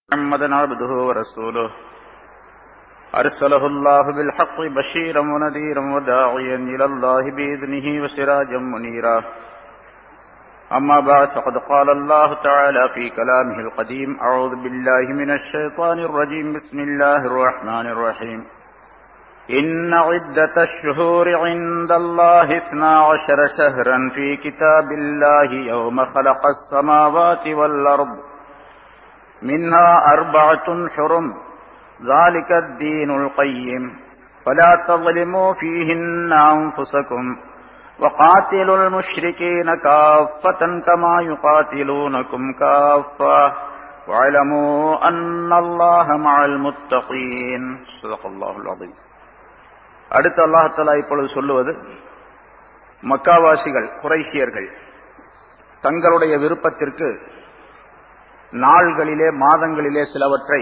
محمدا عبده ورسوله أرسله الله بالحق بشيرا ونذيرا وداعيا إلى الله بإذنه وسراجا منيرا. أما بعد فقد قال الله تعالى في كلامه القديم: أعوذ بالله من الشيطان الرجيم. بسم الله الرحمن الرحيم. إن عدة الشهور عند الله 12 شهرا في كتاب الله يوم خلق السماوات والأرض منها 4 حرم ذلك الدين القيم فلا تظلموا فيهن أنفسكم وقاتلوا المشركين كافة كما يقاتلونكم كافة واعلموا أن الله مع المتقين. صدق الله العظيم. அடுத்து அல்லாஹ் தஆலா இப்பொழுது சொல்லுவது, மக்காவாசிகள் குறைஷியர்கள் தங்களுடைய விருப்பத்திற்கு நாள்களிலே மாதங்களிலே சிலவற்றை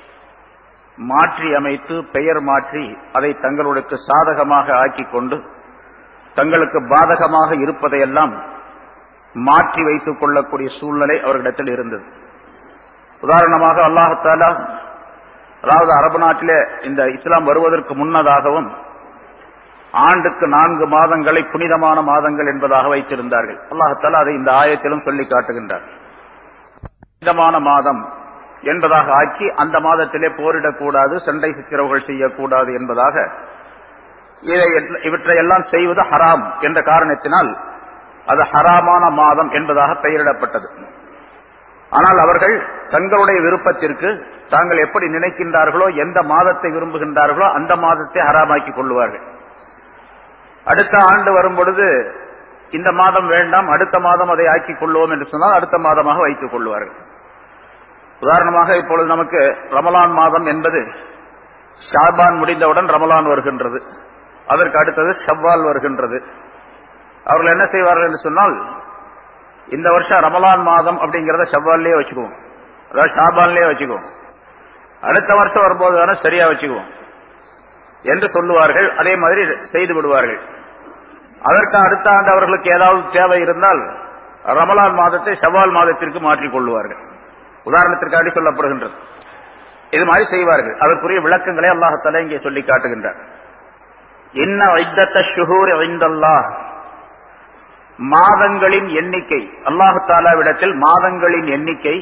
மாற்றி அமைத்து பெயர் மாற்றி அதை தங்களுக்கு சாதகமாக ஆக்கிக் கொண்டு தங்களுக்கு பாதகமாக இருப்பதையெல்லாம் மாற்றி வைத்துக் கொள்ளக்கூடிய சூழ்நிலை அவர்களிடத்தில் இருந்தது. உதாரணமாக அல்லாஹ் தஆலா, அதாவது அரபு நாட்டிலே இந்த இஸ்லாம் வருவதற்கு முன்னதாகவும் ஆண்டுக்கு 4 மாதங்களை புனிதமான மாதங்கள் என்பதாக வைத்திருந்தார்கள். அல்லாஹ் தஆலா அதை இந்த ஆயத்திலும் சொல்லி காட்டுகின்றார். புனிதமான மாதம் என்பதாக ஆக்கி அந்த மாதத்திலே போரிடக்கூடாது, சண்டை சச்சரவுகள் செய்யக்கூடாது என்பதாக இவற்றையெல்லாம் செய்வது ஹராம் என்ற காரணத்தினால் அது ஹராமான மாதம் என்பதாக பெயரிடப்பட்டது. ஆனால் அவர்கள் தங்களுடைய விருப்பத்திற்கு தாங்கள் எப்படி நினைக்கின்றார்களோ, எந்த மாதத்தை விரும்புகின்றார்களோ அந்த மாதத்தை ஹராமாக்கிக் கொள்வார்கள். அடுத்த ஆண்டு வரும் பொழுது இந்த மாதம் வேண்டாம், அடுத்த மாதம் அதை ஆக்கிக் கொள்வோம் என்று சொன்னால் அடுத்த மாதமாக வைத்துக் கொள்வார்கள். உதாரணமாக இப்பொழுது நமக்கு ரமலான் மாதம் என்பது ஷாபான் முடிந்தவுடன் ரமலான் வருகின்றது, அதற்கு அடுத்தது ஷவ்வால் வருகின்றது. அவர்கள் என்ன செய்வார்கள் என்று சொன்னால், இந்த வருஷம் ரமலான் மாதம் அப்படிங்கறத ஷவ்வால்லே வச்சுக்குவோம், அதாவது ஷாபான்லயே வச்சுக்குவோம், அடுத்த வருஷம் வரும்போது தானே சரியா வச்சுக்குவோம் என்று சொல்லுவார்கள். அதே மாதிரி செய்து விடுவார்கள். அதற்கு அடுத்த ஆண்டு அவர்களுக்கு ஏதாவது தேவை இருந்தால் ரமலான் மாதத்தை ஷவ்வால் மாதத்திற்கு மாற்றிக் கொள்வார்கள். உதாரணத்திற்காக சொல்லப்படுகின்றது. இது மாதிரி செய்வார்கள். அதற்குரிய விளக்கங்களை அல்லாஹ் தஆலா இங்கே சொல்லி காட்டுகின்றார். இன்ன இத்தத்த ஷுஹூர் இன்தல்லாஹ், மாதங்களின் எண்ணிக்கை அல்லாஹ் தஆலாவிடத்தில் மாதங்களின் எண்ணிக்கை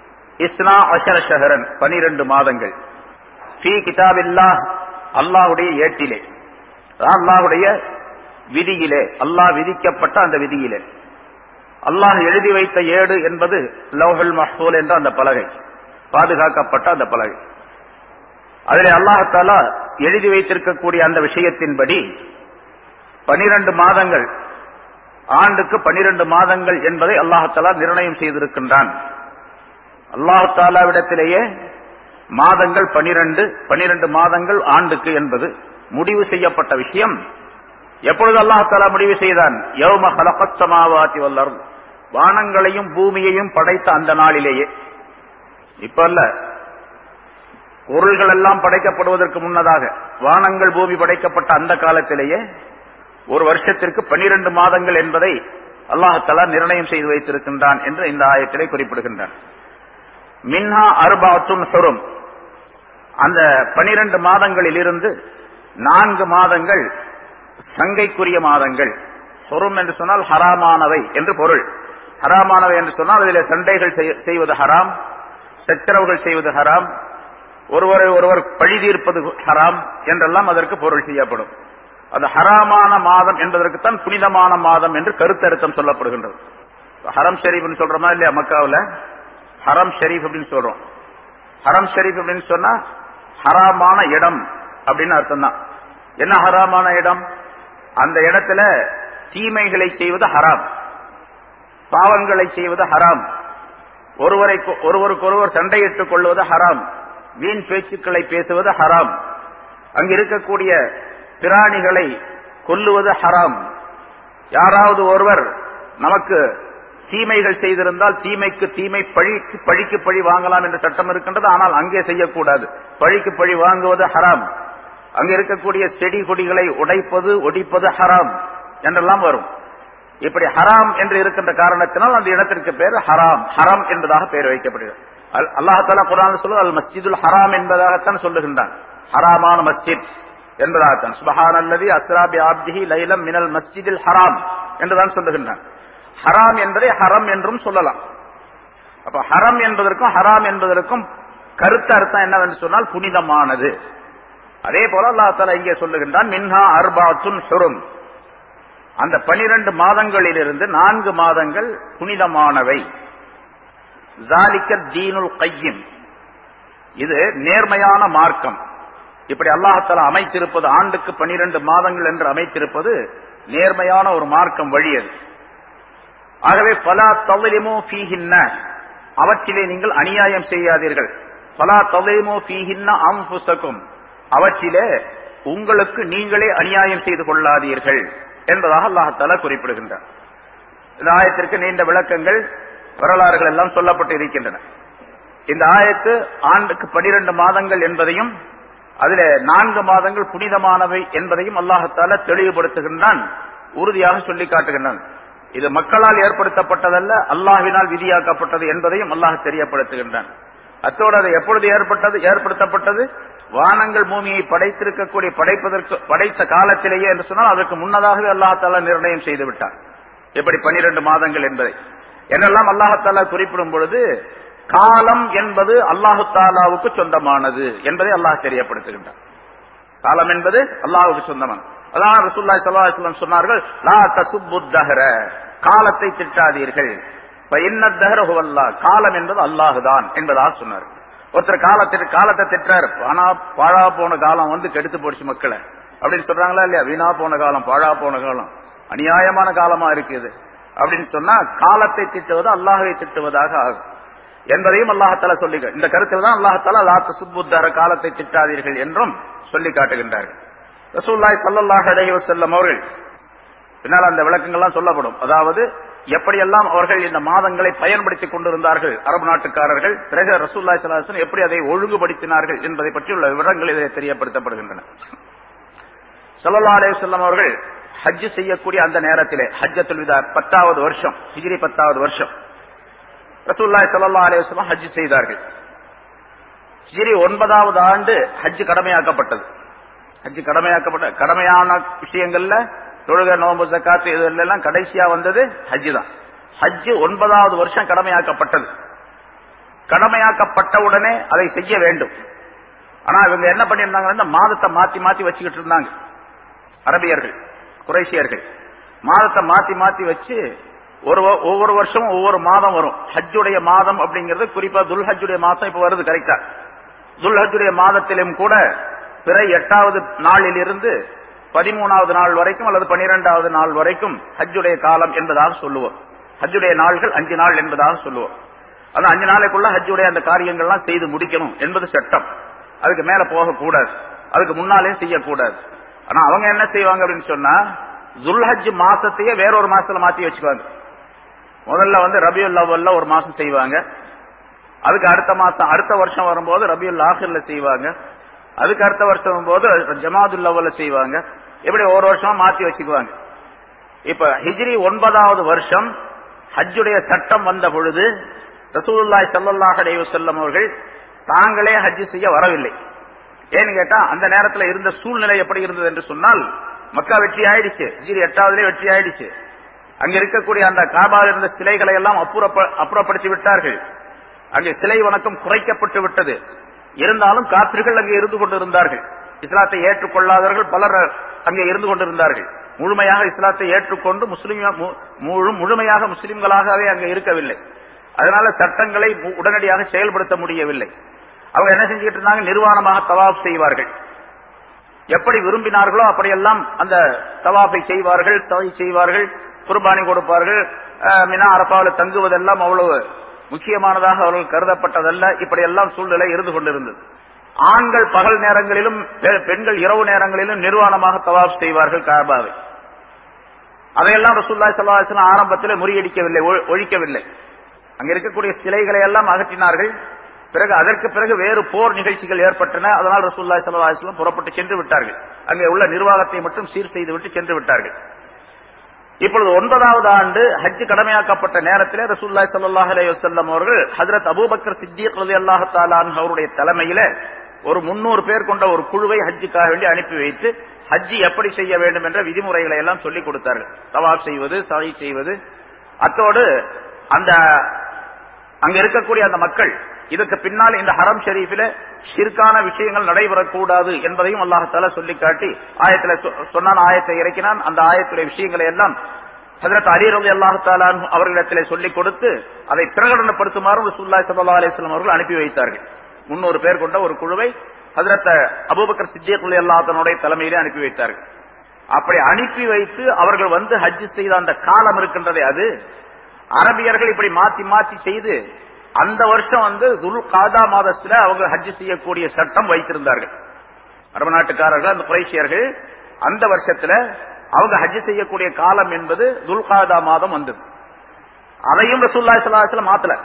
12 ஷஹரன் 12 மாதங்கள். ஃபீ கிதாபில்லாஹ், அல்லாஹ்வுடைய ஏட்டிலே, அல்லாஹ்வுடைய விதியிலே, அல்லாஹ் விதிக்கப்பட்ட அந்த விதியிலே. அல்லாஹ் எழுதி வைத்த ஏடு என்பது லவ்ஹுல் மஹ்ஃபூல் என்ற அந்த பலகை, பாதுகாக்கப்பட்ட அந்த பலகை. அதிலே அல்லாஹ் தஆலா எழுதி வைத்திருக்கக்கூடிய அந்த விஷயத்தின்படி 12 மாதங்கள், ஆண்டுக்கு 12 மாதங்கள் என்பதை அல்லாஹ் தஆலா நிர்ணயம் செய்திருக்கின்றான். அல்லாஹ் தஆலாவிடத்திலேயே மாதங்கள் 12 மாதங்கள் ஆண்டுக்கு என்பது முடிவு செய்யப்பட்ட விஷயம். எப்பொழுது அல்லாஹ் தஆலா முடிவு செய்தான்? யௌம ஹலகஸ் ஸமாவாதி வல் அர்த், வானங்களையும் பூமியையும் படைத்த அந்த நாளிலேயே. இப்ப அல்ல, பொருள்கள் எல்லாம் படைக்கப்படுவதற்கு முன்னதாக வானங்கள் பூமி படைக்கப்பட்ட அந்த காலத்திலேயே ஒரு வருஷத்திற்கு 12 மாதங்கள் என்பதை அல்லாஹ் தஆலா நிர்ணயம் செய்து வைத்திருக்கின்றான் என்று இந்த ஆயத்திலே குறிப்பிடுகின்றான். மின்ஹா 4 ஹுரும், அந்த 12 மாதங்களில் இருந்து 4 மாதங்கள் சங்கைக்குரிய மாதங்கள். ஹுரும் என்று சொன்னால் ஹராமானவை என்று பொருள். ஹராமானவை என்று சொன்னால் அதில் சண்டைகள் செய்வது ஹராம், சச்சரவுகள் செய்வது ஹராம், ஒருவரை ஒருவர் பழி தீர்ப்பது ஹராம் என்றெல்லாம் அதற்கு பொருள் செய்யப்படும். அது ஹராமான மாதம் என்பதற்குத்தான் புனிதமான மாதம் என்று கருத்தருத்தம் சொல்லப்படுகின்றது. ஹரம் ஷரீஃப் சொல்றோமா இல்லையா? மக்காவில் ஹரம் ஷரீஃப் அப்படின்னு சொல்றோம். ஹரம் ஷரீஃப் அப்படின்னு சொன்னா ஹராமான இடம் அப்படின்னு அர்த்தம் தான். என்ன ஹராமான இடம்? அந்த இடத்துல தீமைகளை செய்வது ஹராம், பாவங்களை செய்வது ஹராம், ஒருவருக்கொருவர் சண்டையிட்டுக் கொள்வது ஹராம், வீண் பேச்சுக்களை பேசுவது ஹராம், அங்கு இருக்கக்கூடிய பிராணிகளை கொல்லுவது ஹராம். யாராவது ஒருவர் நமக்கு தீமைகள் செய்திருந்தால் தீமைக்கு தீமை, பழிக்கு பழி வாங்கலாம் என்ற சட்டம் இருக்கின்றது. ஆனால் அங்கே செய்யக்கூடாது. பழிக்கு பழி வாங்குவது ஹராம். அங்கே இருக்கக்கூடிய செடி கொடிகளை உடைப்பது ஒடிப்பது ஹராம் என்றெல்லாம் வரும். இப்படி ஹராம் என்று இருக்கின்ற காரணத்தினால் அந்த இடத்திற்கு பேர் ஹராம், ஹரம் என்பதாக பெயர் வைக்கப்படுகிறது. அல்லாஹ் தஆலா குர்ஆன்ல சொல்லுவது அல் மஸ்ஜிதுல் ஹராம் என்பதாகத்தான் சொல்லுகின்றான். ஹராமான மஸ்ஜித் என்பதாகத்தான். சுப்ஹானல்லதி அஸ்ரா பி அப்திஹி லைலம் மினல் மஸ்ஜிதில் ஹராம் என்றுதான் சொல்லுகின்றான். ஹராம் என்பதை ஹரம் என்றும் சொல்லலாம். அப்ப ஹரம் என்பதற்கும் ஹராம் என்பதற்கும் கருத்து அர்த்தம் என்னவென்று சொன்னால் புனிதமானது. அதே போல அல்லாஹ் தஆலா இங்கே சொல்லுகின்றான் மின்ஹா அர்பாத்துன் ஹுரும், அந்த 12 மாதங்களிலிருந்து 4 மாதங்கள் புனிதமானவை. ஸாலிக தீனுல் கையம், இது நேர்மையான மார்க்கம். இப்படி அல்லாஹ் தஆலா அமைத்திருப்பது, ஆண்டுக்கு 12 மாதங்கள் என்று அமைத்திருப்பது நேர்மையான ஒரு மார்க்கம் வழி அது. ஆகவே ஃபலா தظلمு ஃபீஹின்ன, அவற்றிலே நீங்கள் அநியாயம் செய்யாதீர்கள். ஃபலா தظلمு ஃபீஹின்ன அன்ஃபுஸகும், அவற்றிலே உங்களுக்கு நீங்களே அநியாயம் செய்து கொள்ளாதீர்கள் என்பதாக அல்லாஹ் தஆலா குறிப்பிடுகின்றார். இந்த ஆயத்திற்கு நீண்ட விளக்கங்கள், வரலாறுகள் எல்லாம் சொல்லப்பட்டு இருக்கின்றன. இந்த ஆயத்து ஆண்டுக்கு 12 மாதங்கள் என்பதையும் அதிலே 4 மாதங்கள் புனிதமானவை என்பதையும் அல்லாஹ் தஆலா தெளிவுபடுத்துகின்றான், உறுதியாக சொல்லி காட்டுகின்றான். இது மக்களால் ஏற்படுத்தப்பட்டதல்ல, அல்லாஹ்வினால் விதியாக்கப்பட்டது என்பதையும் அல்லாஹ் தெரியப்படுத்துகின்றான். அத்தோடு அது எப்பொழுது ஏற்படுத்தப்பட்டது? வானங்கள் பூமியை படைத்திருக்கக்கூடிய படைத்த காலத்திலேயே என்று சொன்னால் அதற்கு முன்னதாகவே அல்லாஹ் தஆலா நிர்ணயம் செய்து விட்டார் எப்படி 12 மாதங்கள் என்பதை. என்னெல்லாம் அல்லாஹ் தஆலா குறிப்பிடும் பொழுது காலம் என்பது அல்லாஹ் தஆலாவுக்கு சொந்தமானது என்பதை அல்லாஹ் தெரியப்படுத்துகின்றார். காலம் என்பது அல்லாஹ்வுக்கு சொந்தமானது. அதான் ரசூலுல்லாஹி ஸல்லல்லாஹு அலைஹி வஸல்லம் சொன்னார்கள், லா தசுப்புத் தஹர, காலத்தை திட்டாதீர்கள். ஃபஇன்னத் தஹர ஹுவல்லாஹ், காலம் என்பது அல்லாஹ் தான் என்பதாக சொன்னார். ஒருத்தர் காலத்தை திட்டுறாரு, பாழா போன காலம் வந்து கெடுத்து போடுச்சு மக்களை அப்படின்னு சொல்றாங்களா இல்லையா? வீணா போன காலம், பாழா போன காலம், அநியாயமான காலமா இருக்குது அப்படின்னு சொன்னா காலத்தை திட்டுவது அல்லாஹ்வை திட்டுவதாக ஆகும் என்பதையும் அல்லாஹ் தஆலா சொல்லி, இந்த கருத்தில் தான் அல்லாஹ் தஆலா லா தசுப்புத் தஹர, காலத்தை திட்டாதீர்கள் என்றும் சொல்லி காட்டுகின்றார்கள். ரசூலுல்லாஹி ஸல்லல்லாஹு அலைஹி வஸல்லம் அவர்கள் பின்னால் அந்த விளக்கங்கள்லாம் சொல்லப்படும். அதாவது எப்படியெல்லாம் அவர்கள் இந்த மாதங்களை பயன்படுத்திக் கொண்டிருந்தார்கள் அரபு நாட்டுக்காரர்கள், பிறகு ரசூலுல்லாஹி ஸல்லல்லாஹு அலைஹி வஸல்லம் எப்படி அதை ஒழுங்குபடுத்தினார்கள் என்பதை பற்றியுள்ள விவரங்கள் இதிலே தெரியப்படுத்தப்படுகின்றன. ஸல்லல்லாஹு அலைஹி வஸல்லம் அவர்கள் ஹஜ் செய்யக்கூடிய அந்த நேரத்திலே, ஹஜ்ஜத்துல் விதா 10வது வருஷம், ஹிஜ்ரி 10வது வருஷம் ரசூலுல்லாஹி ஸல்லல்லாஹு அலைஹி வஸல்லம் ஹஜ் செய்தார்கள். ஹிஜ்ரி 9வது ஆண்டு ஹஜ் கடமையாக்கப்பட்டது. ஹஜ் கடமையான விஷயங்கள்ல தொழுகை, நோன்பு, ஜக்காத் இதெல்லாம் கடைசியா வந்தது ஹஜ் தான். ஹஜ் 9வது வருஷம் கடமையாக்கப்பட்டது. கடமையாக்கப்பட்ட உடனே அதை செய்ய வேண்டும். ஆனா இவங்க என்ன பண்ணியிருந்தாங்க, இந்த மாதத்தை மாத்தி மாத்தி வச்சுக்கிட்டு இருந்தாங்க. அரபியர்கள், குறைஷியர்கள் மாதத்தை மாத்தி மாத்தி வச்சு ஒவ்வொரு வருஷமும் ஒவ்வொரு மாதம் வரும். ஹஜ்ஜுடைய மாதம் அப்படிங்கிறது குறிப்பா துல்ஹஜ்ஜுடைய மாசம் இப்ப வருது கரெக்டா. துல்ஹஜ்ஜுடைய மாதத்திலும் கூட பிற 8வது நாளில் இருந்து 13வது நாள் வரைக்கும் அல்லது 12வது நாள் வரைக்கும் ஹஜ்ஜுடைய காலம் என்பதாக சொல்லுவோம். ஹஜ்ஜுடைய நாள்கள் 5 நாள் என்பதாக சொல்லுவோம். அந்த 5 நாளைக்குள்ள ஹஜ்ஜுடைய அந்த காரியங்கள்லாம் செய்து முடிக்கணும் என்பது சட்டம். அதுக்கு மேல போகக்கூடாது, அதுக்கு முன்னாலே செய்யக்கூடாது. ஆனா அவங்க என்ன செய்வாங்க அப்படின்னு சொன்னா, துல்ஹஜ் மாசத்தையே வேறொரு மாசத்துல மாத்தி வச்சுக்குவாங்க. முதல்ல வந்து ரபியுல் அவ்வல்ல ஒரு மாசம் செய்வாங்க, அதுக்கு அடுத்த மாசம் அடுத்த வருஷம் வரும்போது ரபியுல் ஆஹிர்ல செய்வாங்க, அதுக்கு அடுத்த வருஷம் வரும்போது ஜமாதுல் அவ்வல்ல செய்வாங்க. இப்படி ஒரு வருஷமா மாத்தி வச்சுக்குவாங்க. இப்ப ஹிஜ்ரி 9வது வருஷம் ஹஜ்ஜுடைய சட்டம் வந்த பொழுது ரசூலுல்லாஹி ஸல்லல்லாஹு அலைஹி வஸல்லம் அவர்கள் தாங்களே ஹஜ் செய்ய வரவில்லை. ஏன்னு கேட்டா அந்த நேரத்தில் இருந்த சூழ்நிலை எப்படி இருந்தது என்று சொன்னால், மக்கா வெற்றி ஆயிடுச்சு, ஹிஜ்ரி 8வதுலேயே வெற்றி ஆயிடுச்சு. அங்க இருக்கக்கூடிய அந்த காபாவில் இருந்த சிலைகளை எல்லாம் அப்புறப்படுத்தி விட்டார்கள். அங்கே சிலை வணக்கம் குறைக்கப்பட்டு விட்டது. இருந்தாலும் காபிர்கள் அங்கே இருந்து கொண்டிருந்தார்கள். இஸ்லாத்தை ஏற்றுக்கொள்ளாதவர்கள் பலர் அங்கே இருந்து கொண்டிருந்தார்கள். முழுமையாக இஸ்லாத்தை ஏற்றுக்கொண்டு முழுமையாக முஸ்லிம்களாகவே அங்கே இருக்கவில்லை. அதனால சட்டங்களை உடனடியாக செயல்படுத்த முடியவில்லை. அவங்க என்ன செஞ்சுட்டு இருந்தாங்க, நிர்வாணமாக தவாப் செய்வார்கள். எப்படி விரும்பினார்களோ அப்படியெல்லாம் அந்த தவாஃபை செய்வார்கள், சவை செய்வார்கள், குர்பானி கொடுப்பார்கள். மினா அரபாவில் தங்குவதெல்லாம் அவ்வளவு முக்கியமானதாக அவர்கள் கருதப்பட்டதல்ல. இப்படியெல்லாம் சூழ்நிலை இருந்து கொண்டிருந்தது. ஆண்கள் பகல் நேரங்களிலும் பெண்கள் இரவு நேரங்களிலும் நிர்வாணமாக தவாப் செய்வார்கள் காபாவை. அதையெல்லாம் ரசூலுல்லாஹி ஸல்லல்லாஹு அலைஹி வஸல்லம் ஆரம்பத்தில் முறியடிக்கவில்லை, ஒழிக்கவில்லை. அங்க இருக்கக்கூடிய சிலைகளை எல்லாம் அகற்றினார்கள். அதற்கு பிறகு வேறு போர் நிகழ்ச்சிகள் ஏற்பட்டன. அதனால் ரசூலுல்லாஹி ஸல்லல்லாஹு அலைஹி வஸல்லம் புறப்பட்டு சென்று விட்டார்கள். அங்கே உள்ள நிர்வாகத்தை மட்டும் சீர் செய்துவிட்டு சென்று விட்டார்கள். இப்பொழுது 9வது ஆண்டு ஹஜ் கடமையாக்கப்பட்ட நேரத்திலே ரசூலுல்லாஹி ஸல்லல்லாஹு அலைஹி வஸல்லம் அவர்கள் ஹஜ்ரத் அபூபக்கர் சித்திக் ரலியல்லாஹு தஆலா அன்ஹு அவருடைய தலைமையில ஒரு 300 பேர் கொண்ட ஒரு குழுவை ஹஜ்ஜுக்காக வேண்டி அனுப்பி வைத்து ஹஜ்ஜி எப்படி செய்ய வேண்டும் என்ற விதிமுறைகளை எல்லாம் சொல்லிக் கொடுத்தார்கள். தவாப் செய்வது, சஅய் செய்வது, அத்தோடு அந்த அங்க இருக்கக்கூடிய அந்த மக்கள் இதுக்கு பின்னால் இந்த ஹரம் ஷரீஃபில ஷிர்கான விஷயங்கள் நடைபெறக்கூடாது என்பதையும் அல்லாஹ் தஆலா சொல்லி காட்டி ஆயத்துல சொன்னான், ஆயத்தை இறக்கினான். அந்த ஆயத்துடைய விஷயங்களை எல்லாம் ஹஜ்ரத் அலி ரலியல்லாஹு தஆலா அன்ஹு அவர்களிடத்திலே சொல்லிக் கொடுத்து அதை பிரகடனப்படுத்துமாறு ரசூலுல்லாஹி ஸல்லல்லாஹு அலைஹி வஸல்லம் அவர்கள் அனுப்பி வைத்தார்கள். 300 பேர் கொண்ட ஒரு குழுவை ஹஜ்ரத் அபூபக்கர் சித்திக் ரலியல்லாஹு அன்ஹுடைய தலைமையிலே அனுப்பி வைத்தார்கள். அப்படி அனுப்பி வைத்து அவர்கள் வந்து ஹஜ் செய்த அந்த காலம் இருக்கின்றதே, அது அரபியர்கள் இப்படி மாத்தி மாத்தி செய்து அந்த வருஷம் வந்து துல் காதா மாதத்துல அவங்க ஹஜ் செய்யக்கூடிய சட்டம் வைத்திருந்தார்கள். அரபு நாட்டுக்காரர்கள், அந்த குறைஷியர்கள் அந்த வருஷத்துல அவங்க ஹஜ் செய்யக்கூடிய காலம் என்பது துல் காதா மாதம் வந்தது. அதையும் ரசூலுல்லாஹி ஸல்லல்லாஹு அலைஹி வஸல்லம் மாத்தல.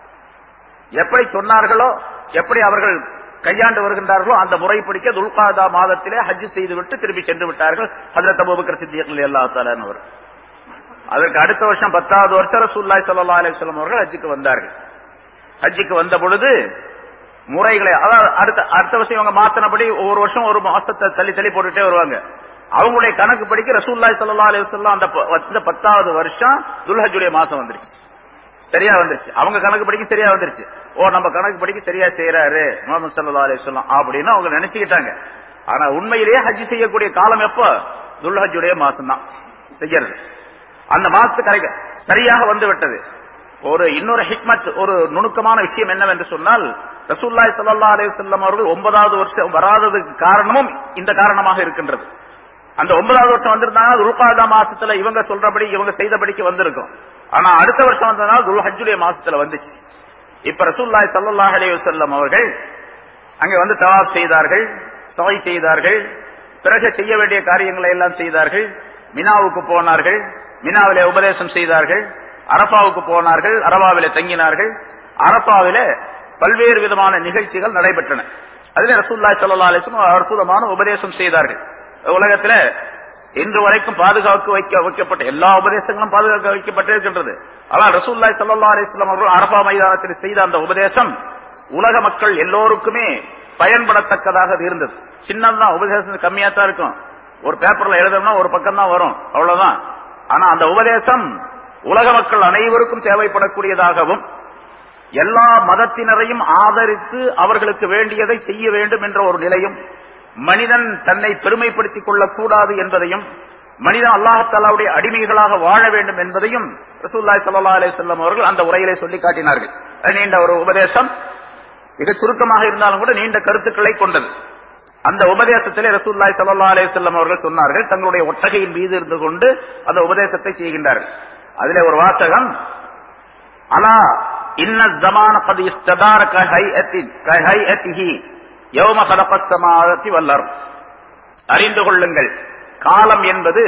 எப்படி சொன்னார்களோ, எப்படி அவர்கள் கையாண்டு வருகின்றார்களோ அந்த முறைப்படிக்க துல் காதா மாதத்திலே ஹஜ் செய்துவிட்டு திரும்பி சென்று விட்டார்கள் ஹஜ்ரத் அபூபக்கர் சித்திக் ரலியல்லாஹு தஆலா அன்ஹு. அதற்கு அடுத்த வருஷம் 10வது வருஷம் ரசூலுல்லாஹி ஸல்லல்லாஹு அலைஹி வஸல்லம் அவர்கள் ஹஜ்ஜுக்கு வந்தார்கள். ஹஜ்ஜுக்கு வந்த பொழுது முறைகளை, அதாவது அடுத்த வருஷம் இவங்க மாத்தினபடி ஒவ்வொரு வருஷம் ஒரு மாசத்தை தள்ளி தள்ளி போட்டுட்டே வருவாங்க. அவங்களுடைய கணக்கு படிக்க ரசூலுல்லாஹி ஸல்லல்லாஹு அலைஹி வஸல்லம் அந்த 10வது வருஷம் துல்ஹஜ்ஜுடைய மாசம் வந்துருச்சு, சரியா வந்துருச்சு. அவங்க கணக்கு படிக்க சரியா வந்துருச்சு. ஓ, நம்ம கணக்கு படிக்க சரியா செய்யறாரு முஹம்மது ஸல்லல்லாஹு அலைஹி வஸல்லம் அப்படின்னு அவங்க நினைச்சுக்கிட்டாங்க. ஆனா உண்மையிலேயே ஹஜ் செய்யக்கூடிய காலம் எப்போ? துல்ஹஜ்ஜுடைய மாசம் தான் செய்யறது. அந்த மாசத்துக்கு சரியாக வந்து விட்டது. இன்னொரு ஹிக்மத், ஒரு நுணுக்கமான விஷயம் என்னவென்று சொன்னால், ரசூலுல்லாஹி ஸல்லல்லாஹு அலைஹி வஸல்லம் அவர்கள் 9வது வருஷம் வராததுக்கு காரணமும் இந்த காரணமாக இருக்கின்றது. அந்த 9வது வருஷம் வந்திருந்தாங்க துல்காதா மாசத்துல இவங்க சொல்றபடி இவங்க செய்தபடிக்கு வந்திருக்கும். ஆனா அடுத்த வருஷம் வந்ததுனால துல்ஹஜ்ஜுடைய மாசத்துல வந்துச்சு. இப்ப ரசூலுல்லாஹி ஸல்லல்லாஹு அலைஹி வஸல்லம் அவர்கள் அங்கே வந்து தவாப் செய்தார்கள், சஅய் செய்தார்கள், பிறகு செய்ய வேண்டிய காரியங்களை எல்லாம் செய்தார்கள். மினாவுக்கு போனார்கள், மினாவிலே உபதேசம் செய்தார்கள். அரபாவுக்கு போனார்கள், அரபாவிலே தங்கினார்கள். அரபாவிலே பல்வேறு விதமான நிகழ்ச்சிகள் நடைபெற்றன. அதிலே ரசூலுல்லாஹி ஸல்லல்லாஹு அலைஹி வஸல்லம் அற்புதமான உபதேசம் செய்தார்கள். உலகத்தில் இன்று வரைக்கும் பாதுகாக்க வைக்கப்பட்ட எல்லா உபதேசங்களும் பாதுகாக்க வைக்கப்பட்டிருக்கின்றது. ஆனால் ரசூலுல்லாஹி ஸல்லல்லாஹு அலைஹி வஸல்லம் அவர்கள் அரபா மைதானத்தில் செய்த அந்த உபதேசம் உலக மக்கள் எல்லோருக்குமே பயன்படத்தக்கதாக இருந்தது. சின்னதான் உபதேசம், கம்மியா தான் இருக்கும். ஒரு பேப்பர்ல எழுதணும்னா ஒரு பக்கம் தான் வரும், அவ்வளவுதான். ஆனா அந்த உபதேசம் உலக மக்கள் அனைவருக்கும் தேவைப்படக்கூடியதாகவும் எல்லா மதத்தினரையும் ஆதரித்து அவர்களுக்கு வேண்டியதை செய்ய வேண்டும் என்ற ஒரு நிலையும், மனிதன் தன்னை பெருமைப்படுத்திக் கொள்ளக்கூடாது என்பதையும், மனிதன் அல்லாஹ் தஆலாவுடைய அடிமைகளாக வாழ வேண்டும் என்பதையும் ரசூலுல்லாஹி ஸல்லல்லாஹு அலைஹி வஸல்லம் அவர்கள் அந்த உரையிலே சொல்லி காட்டினார்கள். நீண்ட ஒரு உபதேசம், மிக சுருக்கமாக இருந்தாலும் கூட நீண்ட கருத்துக்களை கொண்டது. அந்த உபதேசத்திலே ரசூலுல்லாஹி ஸல்லல்லாஹு அலைஹி வஸல்லம் அவர்கள் சொன்னார்கள், தங்களுடைய ஒட்டகையின் மீது இருந்து கொண்டு அந்த உபதேசத்தை செய்கின்றார்கள். அதிலே ஒரு வாசகம், அலா இன்ன ஸமான கத் இஸ்ததார கஹைஅத்திஹி யௌம கலகஸ் ஸமாவாதி வல் அர்த். அறிந்து கொள்ளுங்கள், காலம் என்பது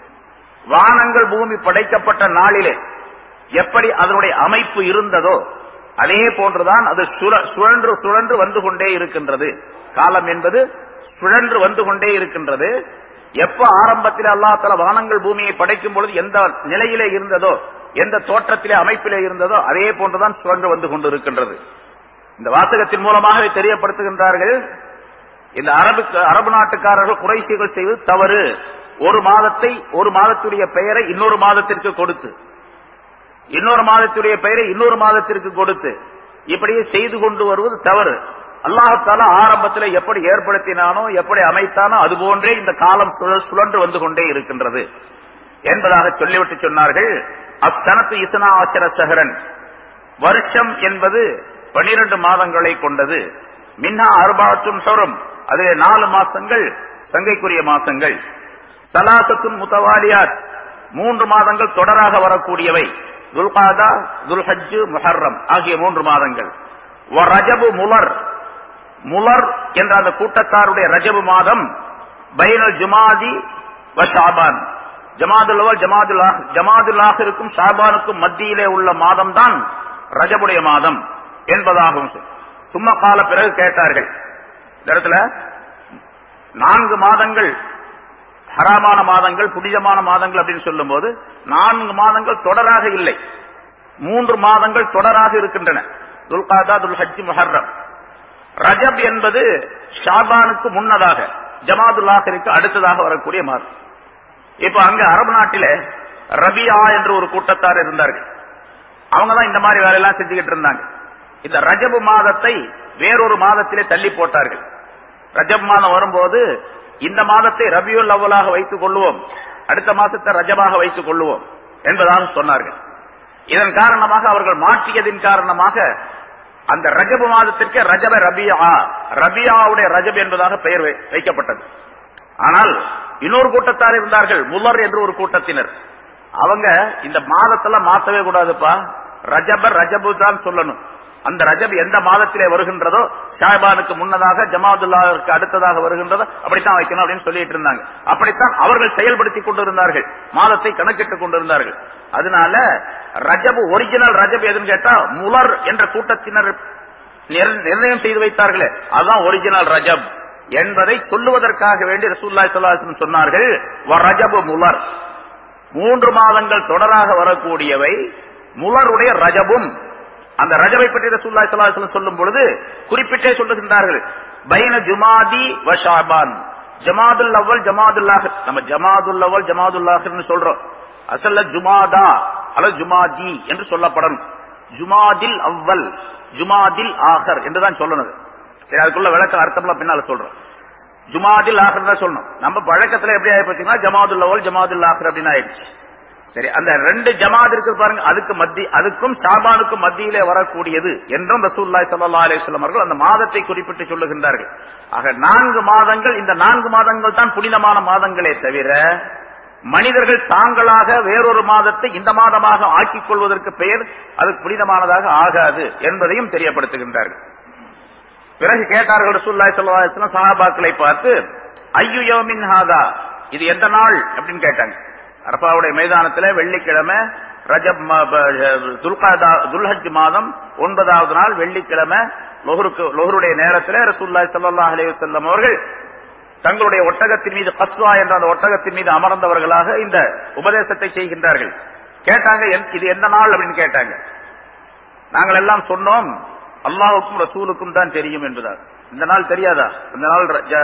வானங்கள் பூமி படைக்கப்பட்ட நாளிலே எப்படி அதனுடைய அமைப்பு இருந்ததோ அதே போன்றுதான் அது சுழன்று சுழன்று வந்து கொண்டே இருக்கின்றது. காலம் என்பது சுழன்று வந்து கொண்டே இருக்கின்றது. எப்ப ஆரம்பத்தில் அல்லாஹ் தஆலா வானங்கள் பூமியை படைக்கும் பொழுது எந்த நிலையிலே இருந்ததோ, எந்த தோற்றத்திலே அமைப்பிலே இருந்ததோ அதே போன்றுதான் சுழன்று வந்து கொண்டிருக்கின்றது. இந்த வாசகத்தின் மூலமாக தெரியப்படுத்துகின்றார்கள், இந்த அரபு நாட்டுக்காரர்கள் குறைஷிகள் செய்வது தவறு. ஒரு மாதத்தை, ஒரு மாதத்துடைய பெயரை இன்னொரு மாதத்திற்கு கொடுத்து, இன்னொரு மாதத்துடைய பெயரை இன்னொரு மாதத்திற்கு கொடுத்து இப்படியே செய்து கொண்டு வருவது தவறு. அல்லாஹ் தஆலா ஆரம்பத்தில் எப்படி ஏற்படுத்தினானோ, எப்படி அமைத்தானோ அதுபோன்றே இந்த காலம் சுழன்று வந்து கொண்டே இருக்கின்றது என்பதாக சொல்லிவிட்டு சொன்னார்கள், அஸ்ஸனத்து இஸ்னா அஷர ஷஹரன், வருஷம் என்பது 12 மாதங்களை கொண்டது. மின்ஹா அர்பஅத்துன் ஹுரும், அதிலே 4 மாசங்கள் சங்கைக்குரிய மாசங்கள். ஸலாசத்துன் முத்தவாலியாத், 3 மாதங்கள் தொடராக வரக்கூடியவை. துல்காதா, துல்ஹஜ், முஹர்ரம் ஆகிய 3 மாதங்கள். வ ரஜபு முலர், முலர் என்ற அந்த கூட்டத்தாருடைய ரஜபு மாதம் பைனல் ஜுமாதி வ ஷாபான், ஜமாதுல் அவ்வல் ஜமாதுல் ஆஹிருக்கும் ஷாபானுக்கும் மத்தியிலே உள்ள மாதம் தான் ரஜபுடைய மாதம் என்பதாகும். சும்மா கால பிறகு கேட்டார்கள், இந்த இடத்துல 4 மாதங்கள் ஹராமான மாதங்கள், புனிதமான மாதங்கள் அப்படின்னு சொல்லும் போது 4 மாதங்கள் தொடராக இல்லை, 3 மாதங்கள் தொடராக இருக்கின்றன. துல்காதா, துல்ஹஜ், முஹர்ரம். ரஜப் என்பது ஷாபானுக்கு முன்னதாக, ஜமாதுல் ஆகிருக்கு அடுத்ததாக வரக்கூடிய மாதம். இப்ப அங்க அரபு நாட்டிலே ரபியா என்று ஒரு கூட்டத்தார் இருந்தார்கள். அவங்கதான் இந்த மாதிரி வேலையெல்லாம் செஞ்சுக்கிட்டு இருந்தாங்க. இந்த ரஜபு மாதத்தை வேறொரு மாதத்திலே தள்ளி போட்டார்கள். ரஜப் மாதம் வரும்போது இந்த மாதத்தை ரபியுல் அவ்வலாக வைத்துக் கொள்வோம், அடுத்த மாசத்தை ரஜபாக வைத்துக் கொள்வோம் என்பதாக சொன்னார்கள். இதன் காரணமாக அவர்கள் மாற்றியதின் காரணமாக அந்த ரஜபு மாதத்திற்கு ரஜப ரபியா, ரபியாவுடைய ரஜப் என்பதாக பெயர் வைக்கப்பட்டது. ஆனால் இன்னொரு கூட்டத்தார் இருந்தார்கள், முலர் என்று ஒரு கூட்டத்தினர். அவங்க இந்த மாதத்தெல்லாம் மாத்தவே கூடாதுப்பா, ரஜபு தான் சொல்லணும். அந்த ரஜப் எந்த மாதத்திலே வருகின்றதோ, ஷாபானுக்கு முன்னதாக ஜமாதுல்லாஹ்வுக்கு அடுத்ததாக வருகின்றதோ அப்படித்தான் வைக்கணும் அப்படின்னு சொல்லிட்டு இருந்தாங்க. அப்படித்தான் அவர்கள் செயல்படுத்திக் கொண்டிருந்தார்கள், மாதத்தை கணக்கிட்டுக் கொண்டிருந்தார்கள். அதனால ரஜபு ஒரிஜினல் ரஜப் எதுன்னு கேட்டா முலர் என்ற கூட்டத்தினர் நிர்ணயம் செய்து வைத்தார்களே, அதுதான் ஒரிஜினல் ரஜப் என்பதை சொல்லுவதற்காக வேண்டி ரசூலுல்லாஹி ஸல்லல்லாஹு அலைஹி வஸல்லம் சொன்னார்கள், ரஜபு முலர். 3 மாதங்கள் தொடராக வரக்கூடியவை முலருடைய ரஜபும். அந்த ரஜபை பற்றி ரசூலுல்லாஹி ஸல்லல்லாஹு அலைஹி வஸல்லம் சொல்லும் பொழுது குறிப்பிட்டே சொல்லுகின்றார்கள், பைன ஜுமாதி வ ஷாபான், ஜமாதுல் அவ்வல் ஜமாதுல் ஆஹிர். நம்ம ஜமாதுல் அவ்வல் ஜமாதுல் ஆஹிர்னு சொல்றோம், அசல்ல ஜுமாதா அல்லது ஜுமாதி என்று சொல்லப்படணும். ஜுமாதில் அவ்வல் ஜுமாதில் ஆஹர் என்றுதான் சொல்லணும். சரி, அதுக்குள்ள விளக்க அர்த்தம்லாம் பின்னால சொல்றோம். ஜுமாதில் ஆஹர் தான் சொல்லணும். நம்ம பழக்கத்துல எப்படி ஆகி பார்த்தீங்கன்னா ஜமாதுல் அவ்வல் ஜமாதுல் ஆஹர் அப்படின்னு ஆயிடுச்சு. சரி, அந்த 2 ஜமாத் இருக்கு பாருங்க, அதுக்கும் ஷாபானுக்கும் மத்தியிலே வரக்கூடியது என்றும் ரசூலுல்லாஹி ஸல்லல்லாஹு அலைஹி வஸல்லம் அவர்கள் அந்த மாதத்தை குறிப்பிட்டு சொல்லுகின்றார்கள். ஆக 4 மாதங்கள், இந்த 4 மாதங்கள் தான் புனிதமான மாதங்களே தவிர மனிதர்கள் தாங்களாக வேறொரு மாதத்தை இந்த மாதமாக ஆக்கிக் கொள்வதற்கு பெயர் அது புனிதமானதாக ஆகாது என்பதையும் தெரியப்படுத்துகின்றார்கள். பிறகு கேட்டார்கள் ரசூலுல்லாஹி ஸல்லல்லாஹு அலைஹி வஸல்லம் சஹாபாக்களை பார்த்து, ஐயு யௌமின் ஹாதா, இது எந்த நாள் அப்படின்னு கேட்டாங்க. அரபாவுடைய மைதானத்தில் வெள்ளிக்கிழமை, ரஜப் துல்ஹஜ் மாதம் 9வது நாள் வெள்ளிக்கிழமை லொஹருடைய நேரத்தில் ரசூலுல்லாஹி ஸல்லல்லாஹு அலைஹி வஸல்லம் அவர்கள் தங்களுடைய ஒட்டகத்தின் மீது, கஸ்வா என்ற அந்த ஒட்டகத்தின் மீது அமர்ந்தவர்களாக இந்த உபதேசத்தை செய்கின்றார்கள். கேட்டாங்க, இது எந்த நாள் அப்படின்னு கேட்டாங்க. நாங்கள் எல்லாம் சொன்னோம், அல்லாஹ்வுக்கும் ரசூலுக்கும் தான் தெரியும் என்பதாக. இந்த நாள் தெரியாதா? இந்த நாள்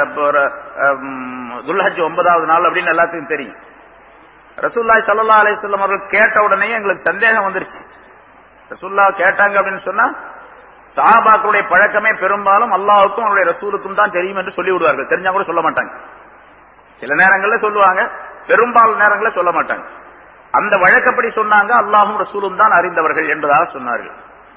துல்ஹஜ் 9வது நாள் அப்படின்னு எல்லாத்துக்கும் தெரியும். ரசூலுல்லாஹி ஸல்லல்லாஹு அலைஹி வஸல்லம் அவர்கள் கேட்ட உடனே எங்களுக்கு சந்தேகம் வந்துருச்சு. ரசூலுல்லாஹ் கேட்டாங்க அப்படின்னு சொன்னா சஹாபாக்களுடைய பழக்கமே பெரும்பாலும் அல்லாஹ்வுக்கும் அவருடைய ரசூலுக்கும் தான் தெரியும் என்று சொல்லி விடுவார்கள். தெரிஞ்சா கூட சொல்ல மாட்டாங்க. சில நேரங்களில் சொல்லுவாங்க, பெரும்பாலும் நேரங்களில் சொல்ல மாட்டாங்க. அந்த வழக்கப்படி சொன்னாங்க, அல்லாஹும் ரசூலும் தான் அறிந்தவர்கள் என்பதாக சொன்னார்கள்.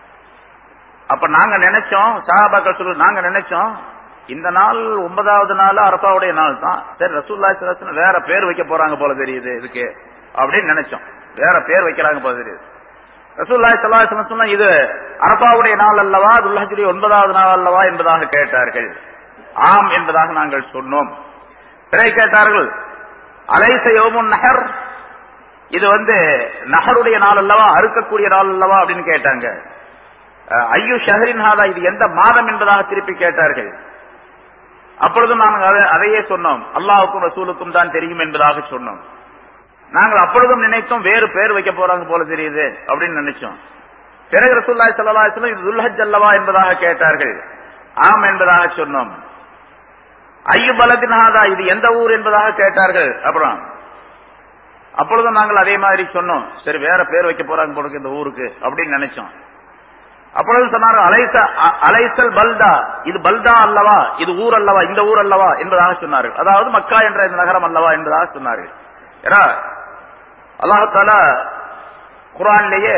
அப்ப நாங்க நினைச்சோம், சஹாபாக்கள் நாங்க நினைச்சோம், இந்த நாள் 9வது நாள் அரபாவுடைய நாள் தான். சரி, ரசூலுல்லாஹி ஸல்லல்லாஹு அலைஹி வஸல்லம் வேற பேர் வைக்க போறாங்க போல தெரியுது இதுக்கு அப்படின்னு நினைச்சோம். வேற பேர் வைக்கிறாங்க போல தெரியுது. ரசூலுல்லாஹி ஸல்லல்லாஹு அலைஹி வஸல்லம் சொன்னா, இது அரபாவுடைய நாள் அல்லவா, துல்ஹஜ்ஜுடைய 9வது நாள் அல்லவா என்பதாக கேட்டார்கள். ஆம் என்பதாக நாங்கள் சொன்னோம். பிறகு கேட்டார்கள், அலைஸ யௌமுன் நஹர், இது நஹருடைய நாள் அல்லவா, அறுக்கக்கூடிய நாள் அல்லவா அப்படின்னு கேட்டாங்க. ஐயு ஷஹரின் ஹாதா, இது எந்த மாதம் என்பதாக திருப்பி கேட்டார்கள். அப்பொழுதும் நாங்கள் அதையே சொன்னோம், அல்லாஹ்வுக்கும் ரசூலுக்கும் தான் தெரியும் என்பதாக சொன்னோம். நாங்கள் அப்பொழுதும் நினைத்தோம் வேறு பேர் வைக்க போறாங்க போல தெரியுது அப்படின்னு நினைச்சோம். பிறகு ரசூலுல்லாஹி ஸல்லல்லாஹு அலைஹி வஸல்லம் இது துல்ஹஜ் அல்லவா என்பதாக கேட்டார்கள். ஆம் என்பதாக சொன்னோம். ஐயு பலதின் ஹாதா, இது எந்த ஊர் என்பதாக கேட்டார்கள். அப்பொழுதும் நாங்கள் அதே மாதிரி சொன்னோம், சரி வேற பேர் வைக்க போறாங்க போல இந்த ஊருக்கு அப்படின்னு நினைச்சோம். அப்பொழுது சொன்னார்கள், அலைசல் பல்தா, இது பல்தா அல்லவா, இது ஊர் அல்லவா, இந்த ஊர் அல்லவா என்பதாக சொன்னார்கள். அதாவது மக்கா என்ற இந்த நகரம் அல்லவா என்பதாக சொன்னார்கள். ஏன்னா அல்லாஹ் தஆலா குர்ஆனிலேயே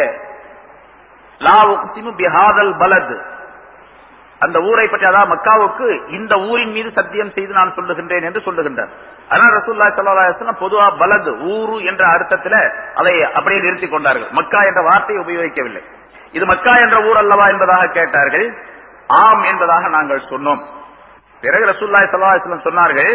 லா உக்ஸிமு பிஹாதல் பலத், அந்த ஊரை பற்றி, அதாவது மக்காவுக்கு இந்த ஊரின் மீது சத்தியம் செய்து நான் சொல்லுகின்றேன் என்று சொல்லுகின்றார். ஆனால் ரசூலுல்லாஹி ஸல்லல்லாஹு அலைஹி வஸல்லம் பொதுவா பலத் ஊரு என்ற அர்த்தத்தில் அதை அப்படியே நிறுத்திக் கொண்டார்கள். மக்கா என்ற வார்த்தையை உபயோகிக்கவில்லை. இது மக்கா என்ற ஊர் அல்லவா என்பதாக கேட்டார்கள். ஆம் என்பதாக நாங்கள் சொன்னோம். பிறகு ரசூலுல்லாஹி ஸல்லல்லாஹு அலைஹி வஸல்லம் சொன்னார்கள்,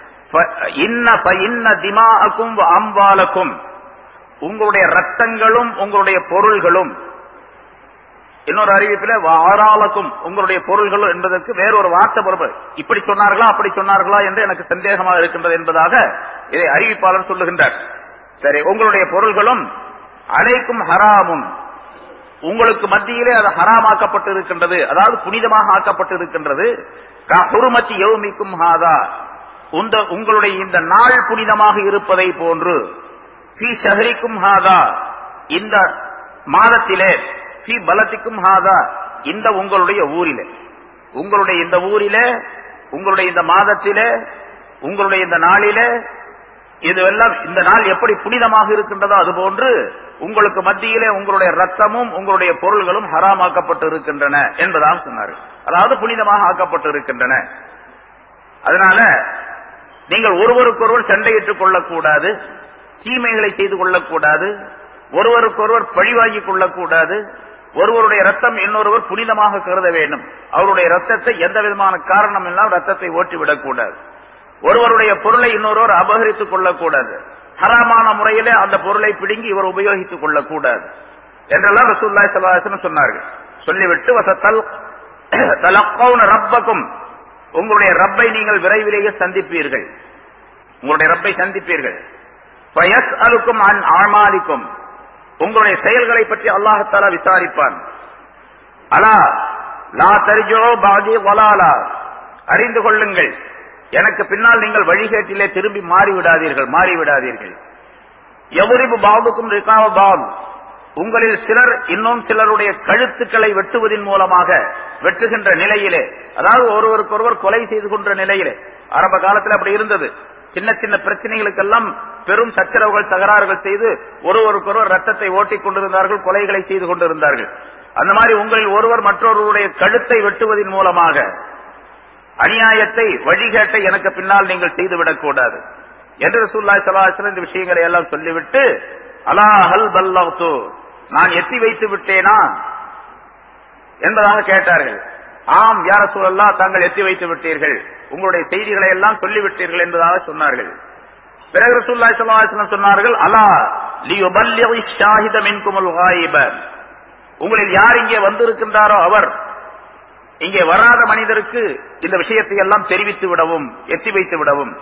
இன்ன திமாஅக்கும் வ அம்வாலக்கும், உங்களுடைய ரத்தங்களும் உங்களுடைய பொருள்களும், இன்னொரு அறிவிப்பில் வாராலக்கும், உங்களுடைய பொருள்களும் என்பதற்கு வேறொரு வார்த்தை பொறுப்பு. இப்படி சொன்னார்களா அப்படி சொன்னார்களா என்று எனக்கு சந்தேகமாக இருக்கின்றது என்பதாக இதை அறிவிப்பாளர் சொல்லுகின்றார். சரி, உங்களுடைய பொருள்களும் அலைக்கும் ஹராமும், உங்களுக்கு மத்தியிலே அது ஹராமாக்கப்பட்டு இருக்கின்றது, அதாவது புனிதமாக ஆக்கப்பட்டு இருக்கின்றது. கஹுர்மத்தி யௌமிக்கும் ஹாதா, உங்களுடைய இந்த நாள் புனிதமாக இருப்பதை போன்று, ஃபீ ஷஹரிக்கும் ஹாதா, இந்த மாதத்திலே, ஃபீ பலத்திக்கும் ஹாதா, இந்த உங்களுடைய ஊரிலே, உங்களுடைய இந்த ஊரிலே, உங்களுடைய இந்த மாதத்திலே, உங்களுடைய இந்த நாளிலே, இதுவெல்லாம் இந்த நாள் எப்படி புனிதமாக இருக்கின்றதோ அதுபோன்று உங்களுக்கு மத்தியிலே உங்களுடைய ரத்தமும் உங்களுடைய பொருள்களும் ஹராமாக்கப்பட்டு இருக்கின்றன என்பதாக சொன்னார்கள். அதாவது புனிதமாக ஆக்கப்பட்டு இருக்கின்றன. அதனால நீங்கள் ஒருவருக்கொருவர் சண்டையிட்டுக் கொள்ளக்கூடாது, தீமைகளை செய்து கொள்ளக்கூடாது, ஒருவருக்கொருவர் பழிவாங்கிக் கொள்ளக்கூடாது. ஒருவருடைய ரத்தம் இன்னொருவர் புனிதமாக கருத வேண்டும். அவருடைய ரத்தத்தை எந்த விதமான காரணம் இல்லாமல் ரத்தத்தை ஓட்டிவிடக் கூடாது. ஒருவருடைய பொருளை இன்னொருவர் அபகரித்துக் கொள்ளக்கூடாது. ஹராமான முறையிலே அந்த பொருளை பிடுங்கி இவர் உபயோகித்துக் கொள்ளக்கூடாது என்றெல்லாம் ரசூலுல்லாஹி ஸல்லல்லாஹு அலைஹி வஸல்லம் சொன்னார்கள். சொல்லிவிட்டு வஸத்தல் தலக்கௌன ரப்பக்கும், உங்களுடைய ரப்பை நீங்கள் விரைவிலேயே சந்திப்பீர்கள், உங்களுடைய ரப்பை சந்திப்பீர்கள். ஃபயஸ்அலுக்கும் அன் அமாலிக்கும், உங்களுடைய செயல்களை பற்றி அல்லாஹ் தஆலா விசாரிப்பான். அலா லா தர்ஜூ பஅதி வலாலா, அறிந்து கொள்ளுங்கள், எனக்கு பின்னால் நீங்கள் வழிகேட்டிலே திரும்பி மாறிவிடாதீர்கள். எவரிபு பாதுக்கும் ரிகாவ பாத், உங்களில் சிலர் இன்னும் சிலருடைய கழுத்துக்களை வெட்டுவதன் மூலமாக வெட்டுகின்ற நிலையிலே, அதாவது ஒருவருக்கொருவர் கொலை செய்து கொன்ற நிலையிலே, ஆரம்ப காலத்தில் அப்படி இருந்தது. சின்ன சின்ன பிரச்சனைகளுக்கெல்லாம் பெரும் சச்சரவுகள் தகராறுகள் செய்து ஒருவருக்கொருவர் ரத்தத்தை ஓட்டிக் கொண்டிருந்தார்கள், கொலைகளை செய்து கொண்டிருந்தார்கள். அந்த மாதிரி உங்களில் ஒருவர் மற்றொருவருடைய கழுத்தை வெட்டுவதன் மூலமாக அநியாயத்தை வழிகேட்டை எனக்கு பின்னால் நீங்கள் செய்துவிடக் கூடாது என்று ரசூலுல்லாஹி ஸல்லல்லாஹு அலைஹி வஸல்லம் இந்த விஷயங்களை எல்லாம் சொல்லிவிட்டு, அலா ஹல் பல்லக்து, நான் எத்தி வைத்து விட்டேனா என்பதாக கேட்டார்கள். ஆம் யா ரசூலல்லாஹ், தாங்கள் எத்தி வைத்து விட்டீர்கள், உங்களுடைய செய்திகளை எல்லாம் சொல்லிவிட்டீர்கள் என்பதாக சொன்னார்கள். பிறகு ரசூலுல்லாஹி ஸல்லல்லாஹு அலைஹி வஸல்லம் சொன்னார்கள், அலா லியுபல்லிகி ஷாஹித மின்குமுல் காயிப, உங்களில் யார் இங்கே வந்திருக்கின்றாரோ அவர் இங்கே வராத மனிதருக்கு இந்த விஷயத்தை எல்லாம் தெரிவித்து விடவும், எத்தி வைத்து விடவும்.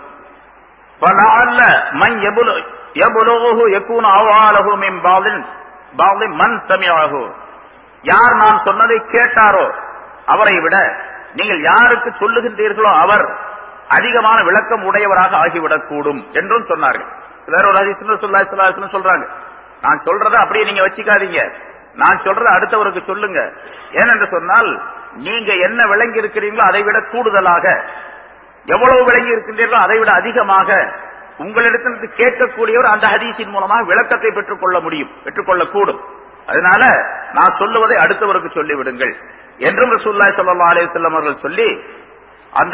ஃபலஅல்ல மன் யபுலுஹு யகூனு அவாலஹு மின் பாதி மன் சமிஅஹு, யார் நான் சொன்னதை கேட்டாரோ அவரை விட நீங்கள் யாருக்கு சொல்லுகின்றீர்களோ அவர் அதிகமான விளக்கம் உடையவராக ஆகிவிடக்கூடும் என்றும் சொன்னார்கள். வேற ஒரு ஹதீஸ் ரசூலுல்லாஹி ஸல்லல்லாஹு அலைஹி வஸல்லம் சொல்றாங்க, நான் சொல்றதை அப்படியே நீங்க வச்சுக்காதீங்க, நான் சொல்றதை அடுத்தவருக்கு சொல்லுங்க. ஏனென்று சொன்னால், நீங்க என்ன விளங்கி இருக்கிறீங்களோ அதை விட கூடுதலாக, எவ்வளவு விளங்கி இருக்கின்றீர்களோ அதை விட அதிகமாக உங்களிடத்திலிருந்து கேட்கக்கூடியவர் அந்த ஹதீஸின் மூலமாக விளக்கத்தை பெற்றுக்கொள்ளக்கூடும். அதனால நான் சொல்லுவதை அடுத்தவருக்கு சொல்லிவிடுங்கள் என்றும் ரசூலுல்லாஹி ஸல்லல்லாஹு அலைஹி வஸல்லம் அவர்கள் சொல்லி, அந்த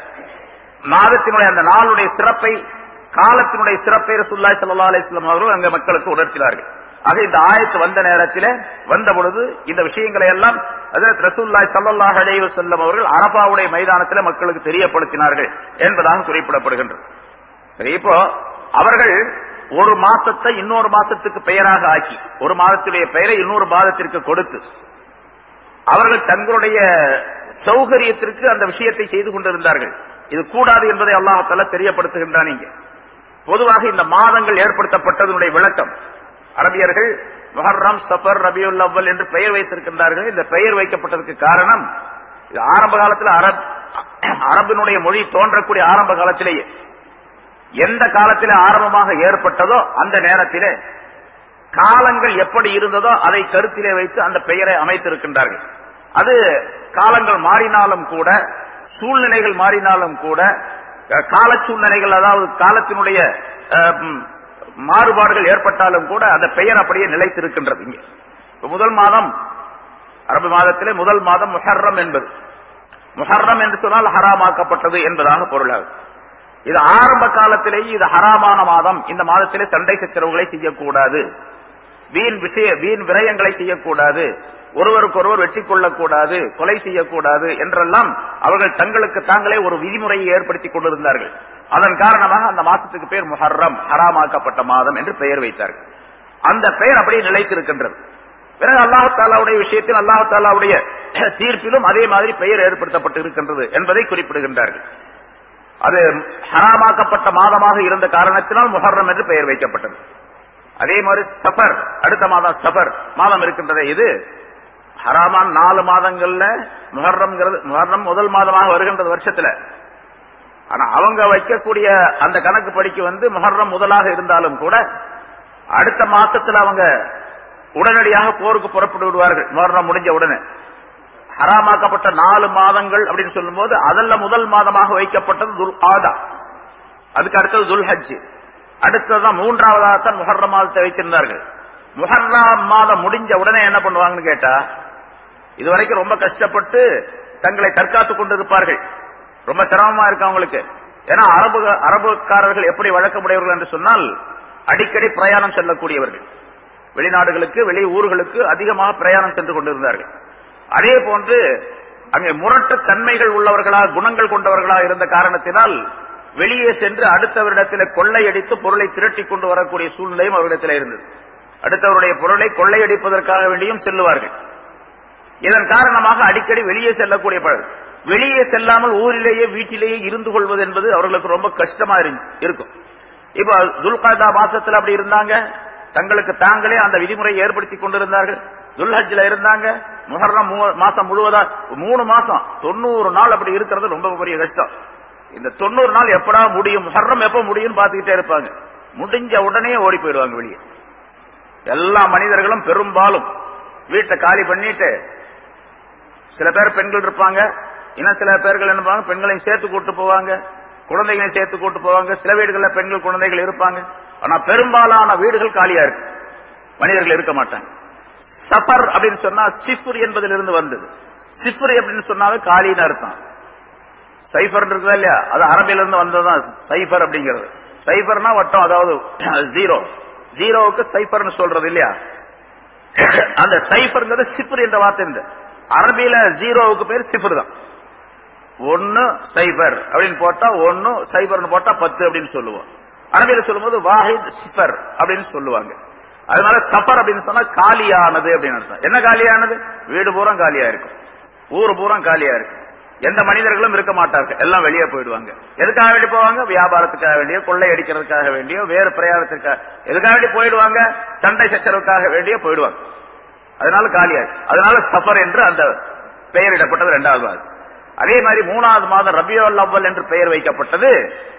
மாதத்தினுடைய அந்த நாளுடைய சிறப்பை, காலத்தினுடைய சிறப்பை ரசூலுல்லாஹி ஸல்லல்லாஹு அலைஹி வஸல்லம் அவர்கள் அங்க மக்களுக்கு உணர்த்தினார்கள். ஆக இந்த ஆயத்து வந்த நேரத்தில் வந்த பொழுது இந்த விஷயங்களை எல்லாம் ஹஜ்ரத் ரசூலுல்லாஹி ஸல்லல்லாஹு அலைஹி வஸல்லம் அவர்கள் அரபாவுடைய மைதானத்தில் மக்களுக்கு தெரியப்படுத்தினார்கள் என்பதாக குறிப்பிடப்படுகின்றது. சரி, இப்போ அவர்கள் ஒரு மாசத்தை இன்னொரு மாசத்துக்கு பெயராக ஆக்கி, ஒரு மாதத்துடைய பெயரை இன்னொரு மாதத்திற்கு கொடுத்து, அவர்கள் தங்களுடைய சௌகரியத்திற்கு அந்த விஷயத்தை செய்து கொண்டிருந்தார்கள். இது கூடாது என்பதை அல்லாஹ் தஆலா தெரியப்படுத்துகின்றான். இங்கே பொதுவாக இந்த மாதங்கள் ஏற்படுத்தப்பட்டதனுடைய விளக்கம், அரபியர்கள் முஹர்ரம், சஃபர், ரபியுல் அவ்வல் என்று பெயர் வைத்திருக்கின்றார்கள். இந்த பெயர் வைக்கப்பட்டதற்கு காரணம், இது ஆரம்ப காலத்தில் அரபினுடைய மொழி தோன்றக்கூடிய ஆரம்ப காலத்திலேயே, எந்த காலத்திலே ஆரம்பமாக ஏற்பட்டதோ அந்த நேரத்திலே காலங்கள் எப்படி இருந்ததோ அதை கருத்திலே வைத்து அந்த பெயரை அமைத்திருக்கின்றார்கள். அது காலங்கள் மாறினாலும் கூட, சூழ்நிலைகள் மாறினாலும் கூட, கால சூழ்நிலைகள், அதாவது காலத்தினுடைய மாறுபாடுகள் ஏற்பட்டாலும் கூட அந்த பெயர் அப்படியே நிலைத்திருக்கின்றது. இங்கே முதல் மாதம், அரபு மாதத்திலே முதல் மாதம் முஹர்ரம் என்பது, முஹர்ரம் என்று சொன்னால் ஹராமாக்கப்பட்டது என்பதாக பொருளாகும். இது ஆரம்ப காலத்திலேயே இது ஹராமான மாதம், இந்த மாதத்திலே சண்டை சச்சரவுகளை செய்யக்கூடாது, வீண் விரயங்களை செய்யக்கூடாது, ஒருவருக்கொருவர் வெட்டி கொள்ளக்கூடாது, கொலை செய்யக்கூடாது என்றெல்லாம் அவர்கள் தங்களுக்கு தாங்களே ஒரு விதிமுறையை ஏற்படுத்திக் கொண்டிருந்தார்கள். அதன் காரணமாக அந்த மாசத்துக்கு பேர் முஹர்ரம், ஹராமாக்கப்பட்ட மாதம் என்று பெயர் வைத்தார்கள். அந்த பெயர் அப்படியே நிலைத்திருக்கின்றது. பிறகு அல்லாஹ் தஆலாவுடைய விஷயத்தில், அல்லாஹ் தஆலாவுடைய தீர்ப்பிலும் அதே மாதிரி பெயர் ஏற்படுத்தப்பட்டு இருக்கின்றது என்பதை குறிப்பிடுகின்றார்கள். அது ஹராமாக்கப்பட்ட மாதமாக இருந்த காரணத்தினால் முஹர்ரம் என்று பெயர் வைக்கப்பட்டது. அதே மாதிரி சஃபர், அடுத்த மாதம் சஃபர் மாதம் இருக்கின்றதே, இது ஹராமான் 4 மாதங்கள்ல முஹர்ரம் முதல் மாதமாக வருகின்றது வருஷத்துல. ஆனா அவங்க வைக்கக்கூடிய அந்த கணக்கு படிக்கு முஹர்ரம் முதலாக இருந்தாலும் கூட அடுத்த மாசத்துல அவங்க உடனடியாக போருக்கு புறப்பட்டு விடுவார்கள். முஹர்ரம் முடிஞ்ச உடனே ஹராமாக்கப்பட்ட 4 மாதங்கள் அப்படின்னு சொல்லும் போது அதெல்லாம் முதல் மாதமாக வைக்கப்பட்டது துல் ஆதா, அதுக்கு அடுத்தது துல் ஹஜ், அடுத்ததான் 3ஆவதாகத்தான் முஹர்ரம் மாதத்தை வைத்திருந்தார்கள். முஹர்ரம் மாதம் முடிஞ்ச உடனே என்ன பண்ணுவாங்கன்னு கேட்டா, இதுவரைக்கும் ரொம்ப கஷ்டப்பட்டு தங்களை தற்காத்துக் கொண்டிருப்பார்கள். ரொம்ப சிரமமா இருக்கு அவங்களுக்கு. ஏன்னா அரபுக்காரர்கள் எப்படி வழக்கமுடையவர்கள் என்று சொன்னால் அடிக்கடி பிரயாணம் செல்லக்கூடியவர்கள், வெளிநாடுகளுக்கு வெளி ஊர்களுக்கு அதிகமாக பிரயாணம் சென்று கொண்டிருந்தார்கள். அதே போன்று அங்கே முரட்டு தன்மைகள் உள்ளவர்களாக குணங்கள் கொண்டவர்களாக இருந்த காரணத்தினால் வெளியே சென்று அடுத்தவரிடத்தில் கொள்ளையடித்து பொருளை திரட்டிக் கொண்டு வரக்கூடிய சூழ்நிலையும் அவரிடத்தில் இருந்தது. அடுத்தவருடைய பொருளை கொள்ளையடிப்பதற்காக வேண்டியும் செல்லுவார்கள். இதன் காரணமாக அடிக்கடி வெளியே செல்லக்கூடிய பழக்கம். வெளியே செல்லாமல் ஊரிலேயே வீட்டிலேயே இருந்து கொள்வது என்பது அவர்களுக்கு ரொம்ப கஷ்டமா இருக்கும். இப்ப துல்காதா மாசத்துல அப்படி இருந்தாங்க, தங்களுக்கு தாங்களே அந்த விதிமுறையை ஏற்படுத்திக் கொண்டிருந்தார்கள். துல்ஹஜ்ல இருந்தாங்க, முஹர்ரம் மாசம் முழுவதா 3 மாசம் 90 நாள் அப்படி இருக்கிறது ரொம்ப பெரிய கஷ்டம். இந்த 90 நாள் எப்படா முடியும், முஹர்ரம் எப்ப முடியும் பார்த்துக்கிட்டே இருப்பாங்க. முடிஞ்ச உடனே ஓடி போயிடுவாங்க வெளியே. எல்லா மனிதர்களும் பெரும்பாலும் வீட்டை காலி பண்ணிட்டு, சில பேர் பெண்கள் இருப்பாங்க, இன்னும் சில பேர்கள் என்ன பண்ணுவாங்க, பெண்களையும் சேர்த்து கூட்டு போவாங்க, குழந்தைகளையும் சேர்த்து கூட்டு போவாங்க. சில வீடுகளில் பெண்கள் குழந்தைகள் இருப்பாங்க. ஆனா பெரும்பாலான வீடுகள் காலியா இருக்கு, மனிதர்கள் இருக்க மாட்டாங்க. சஃபர் அப்படின்னு சொன்னா சிஃபர் என்பதிலிருந்து வந்தது. சிஃபர் அப்படின்னு சொன்னாவே காலின்னு அர்த்தம். சைஃபர் இருக்குதா இல்லையா, அது அரபியிலிருந்து வந்ததுதான் சைஃபர் அப்படிங்கிறது. சைஃபர்னா வட்டம், அதாவது ஜீரோ, ஜீரோவுக்கு சைஃபர்னு சொல்றது இல்லையா. அந்த சைஃபர்ங்கிறது சிஃபர் என்ற வார்த்தை இருந்து அரபியில ஜீரோவுக்கு பேர் சிஃபர் தான். 1 0 அப்படின்னு போட்டா 1 0 போட்டா 10 அப்படின்னு சொல்லுவோம். அரபியில சொல்லும் போது வாஹித் சிஃபர் அப்படின்னு சொல்லுவாங்க. அதனால சஃபர் அப்படின்னு சொன்னா காலியானது அப்படின்னு அர்த்தம். என்ன காலியானது? வீடு பூரா காலியா இருக்கும், ஊர் பூரா காலியா இருக்கும், எந்த மனிதர்களும் இருக்க மாட்டார்கள், எல்லாம் வெளியே போயிடுவாங்க. எதுக்காக வேண்டி போவாங்க? வியாபாரத்துக்காக வேண்டியோ, கொள்ளை அடிக்கிறதுக்காக வேண்டியோ, வேறு பிரயாணத்திற்காக, எதுக்காக வேண்டி போயிடுவாங்க? சண்டை சச்சரவுக்காக வேண்டியோ போயிடுவாங்க. அதனால காலியா, அதனால சஃபர் என்று அந்த பெயரிடப்பட்டது 2வது மாதம். அதே மாதிரி 3வது மாதம் ரபியுல் அவ்வல் என்று பெயர் வைக்கப்பட்டது.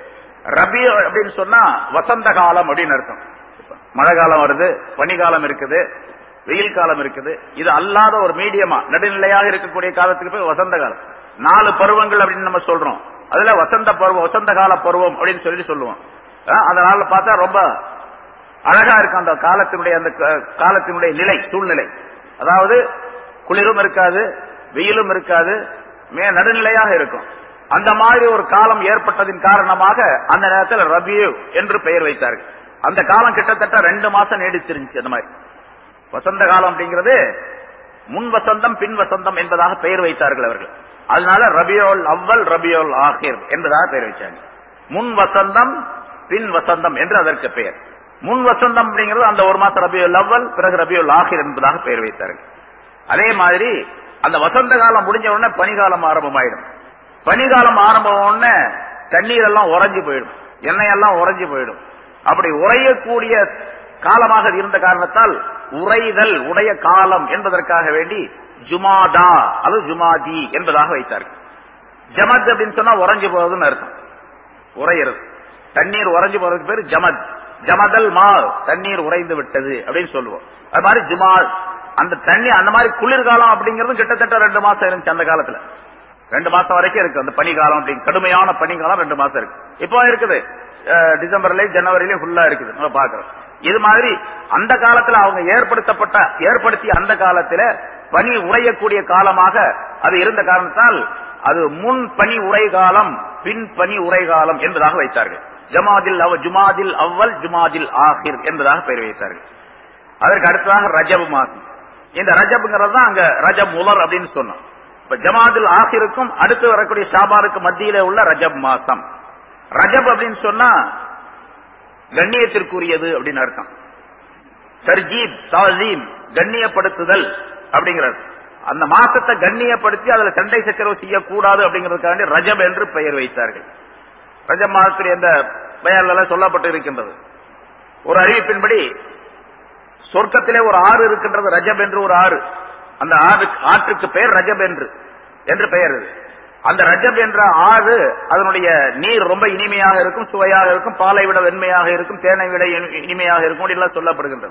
ரபி அப்படின்னு சொன்னா வசந்த காலம் அப்படின்னு அர்த்தம். மழை காலம் வருது, பனிகாலம் இருக்குது, வெயில் காலம் இருக்குது. இது அல்லாத ஒரு மீடியமா நடுநிலையாக இருக்கக்கூடிய காலத்துக்கு போய் வசந்த காலம். 4 பருவங்கள் அப்படின்னு நம்ம சொல்றோம். அதுல வசந்த பருவம், வசந்த கால பருவம் அப்படின்னு சொல்லி சொல்லுவோம். அதனால பார்த்தா ரொம்ப அழகா இருக்கும் அந்த காலத்தினுடைய நிலை, சூழ்நிலை. அதாவது குளிரும் இருக்காது, வெயிலும் இருக்காது, நடுநிலையாக இருக்கும். அந்த மாதிரி ஒரு காலம் ஏற்பட்டதின் காரணமாக அந்த நேரத்தில் ரபியு என்று பெயர் வைத்தார்கள். அந்த காலம் கிட்டத்தட்ட 2 மாசம் நீடிச்சிருந்துச்சு. அந்த மாதிரி வசந்த காலம் அப்படிங்கிறது முன் வசந்தம் பின் வசந்தம் என்பதாக பெயர் வைத்தார்கள் அவர்கள். அதனால ரபியுல் அவ்வல் ரபியுல் ஆஹிர் என்பதாக பெயர் வைத்தாங்க. முன் வசந்தம் பின் வசந்தம் என்று அதற்கு பெயர். முன் வசந்தம் அப்படிங்கிறது அந்த 1 மாசம் ரபியுல் அவ்வல், பிறகு ரபியுல் ஆஹிர் என்பதாக பெயர் வைத்தார்கள். அதே மாதிரி அந்த வசந்த காலம் முடிஞ்ச உடனே பனிகாலம் ஆரம்பமாயிடும். பனிகாலம் ஆரம்பம் உடனே தண்ணீர் எல்லாம் உறைஞ்சு போயிடும், எண்ணெய் எல்லாம் உறைஞ்சு போயிடும். அப்படி உறையக்கூடிய காலமாக இருந்த காரணத்தால் உறைதல் உடைய காலம் என்பதற்காக வேண்டி ஜுமாதா அல்லது ஜுமாதி என்பதாக வைத்தார்கள். ஜமத் அப்படின்னு சொன்னா உறைஞ்சு போவதுன்னு அர்த்தம். உறையிறது, தண்ணீர் உறைஞ்சு போறதுக்கு பேர் ஜமத். ஜமதல் மா, தண்ணீர் உறைந்து விட்டது அப்படின்னு சொல்லுவோம். அது மாதிரி ஜுமா, அந்த தண்ணி, அந்த மாதிரி குளிர்காலம் அப்படிங்கிறது கிட்டத்தட்ட 2 மாசம் இருந்துச்சு அந்த காலத்துல. 2 மாசம் வரைக்கும் இருக்கு அந்த பனிகாலம். அப்படி கடுமையான பனிகாலம் 2 மாசம் இருக்கு. இப்போ இருக்குது டிசம்பர்லயும் ஜனவரிலயும் ஃபுல்லா இருக்குது, நம்ம பாக்குறோம். இது மாதிரி அந்த காலத்துல அவங்க ஏற்படுத்திய அந்த காலத்துல பனி உறையக்கூடிய காலமாக அது இருந்த காரணத்தால் அது முன் பனி உரை காலம், பின் பனி உரை காலம் என்பதாக வைத்தார்கள். ஜுமாதில் அவ்வல் ஜுமாதில் ஆஹிர் என்பதாக பெயர் வைத்தார்கள். அதற்கு அடுத்ததாக ரஜப் மாசம். இந்த ரஜப்ங்கிறது தான் அங்க ரஜப் முலர் அப்படின்னு சொன்னோம். இப்ப ஜமாதில் ஆஹிருக்கும் அடுத்து வரக்கூடிய ஷாபானுக்கு மத்தியிலே உள்ள ரஜப் மாசம். ரஜப் அப்படின்னு சொன்னா கண்ணியத்திற்குரியது அப்படின்னு அர்த்தம். தர்ஜீப், தாசீம், கண்ணியப்படுத்துதல் அப்படிங்கிறது. அந்த மாசத்தை கண்ணியப்படுத்தி அதுல சண்டை சச்சரவு செய்யக்கூடாது அப்படிங்கிறதுக்காக ரஜப் என்று பெயர் வைத்தார்கள். ரஜப் மாதத்துடைய இந்த பெயர்கள் சொல்லப்பட்டு இருக்கின்றது. ஒரு அறிவிப்பின்படி சொர்க்கத்திலே ஒரு ஆறு இருக்கின்றது, ரஜப் என்று ஒரு ஆறு. அந்த ஆற்றுக்கு பெயர் ரஜப் என்று பெயர். அந்த ரஜப் என்ற ஆறு, அதனுடைய நீர் ரொம்ப இனிமையாக இருக்கும், சுவையாக இருக்கும், பாலை விட வெண்மையாக இருக்கும், தேனை விட இனிமையாக இருக்கும் எல்லாம் சொல்லப்படுகின்றது.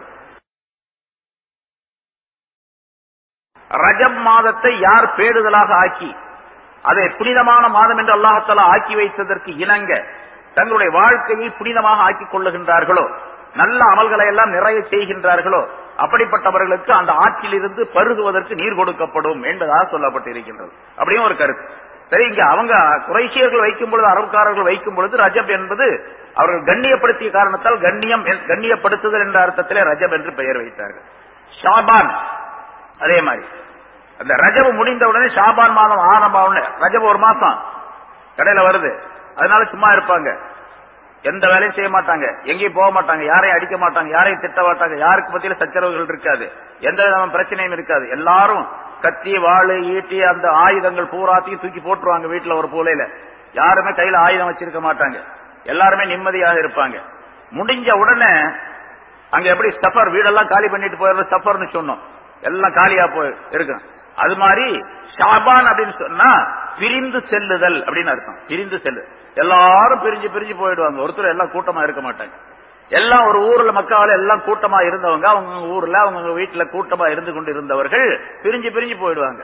ரஜப் மாதத்தை யார் பேடுதலாக ஆக்கி அதை புனிதமான மாதம் என்று அல்லாஹ் ஆக்கி வைத்ததற்கு இணங்க தங்களுடைய வாழ்க்கையை புனிதமாக ஆக்கிக் கொள்ளுகின்றார்களோ, நல்ல அமல்களை எல்லாம் நிறைய செய்கின்றார்களோ, அப்படிப்பட்டவர்களுக்கு அந்த ஆற்றிலிருந்து பருகுவதற்கு நீர் கொடுக்கப்படும் என்பதாக சொல்லப்பட்டிருக்கின்றது. அப்படியும் ஒரு கருத்து. சரி, இங்க அவங்க குறைஷியர்கள் வைக்கும் பொழுது, அரபுக்காரர்கள் வைக்கும் பொழுது ரஜப் என்பது அவர்கள் கண்ணியப்படுத்திய காரணத்தால் கண்ணியப்படுத்துதல் என்ற அர்த்தத்திலே ரஜப் என்று பெயர் வைத்தார்கள். ஷாபான் அதே மாதிரி அந்த ரஜப் முடிந்தவுடனே ஷாபான் மாதம் ஆரம்பம். ரஜப் ஒரு மாசம் கடையில வருது, அதனால சும்மா இருப்பாங்க, எந்த வேலையும் செய்ய மாட்டாங்க, எங்கேயும் போக மாட்டாங்க, யாரையும் அடிக்க மாட்டாங்க, யாரையும் திட்ட மாட்டாங்க, யாருக்கு பத்தியில சச்சரவுகள் இருக்காது, எந்த விதமான பிரச்சனையும் இருக்காது. எல்லாரும் கத்தி, வாளு, ஈட்டி, அந்த ஆயுதங்கள் பூராத்தையும் தூக்கி போட்டுருவாங்க வீட்டுல ஒரு பூலையில. யாருமே கையில ஆயுதம் வச்சிருக்க மாட்டாங்க, எல்லாருமே நிம்மதியாக இருப்பாங்க. முடிஞ்ச உடனே அங்க எப்படி சஃபர், வீடெல்லாம் காலி பண்ணிட்டு போயிடுறது சஃபர்னு சொன்னோம், எல்லாம் காலியா போய் இருக்கு. அது மாதிரி ஷாபான் அப்படின்னு சொன்னா பிரிந்து செல்லுதல் அப்படின்னு அர்த்தம். பிரிந்து செல்லு, எல்லாரும் பிரிஞ்சு பிரிஞ்சு போயிடுவாங்க, ஒருத்தர் எல்லாம் கூட்டமா இருக்க மாட்டாங்க. எல்லாம் ஒரு ஊர்ல மக்காவில எல்லாம் கூட்டமா இருந்தவங்க, அவங்க ஊர்ல அவங்க வீட்டுல கூட்டமா இருந்து கொண்டு இருந்தவர்கள் பிரிஞ்சு பிரிஞ்சு போயிடுவாங்க.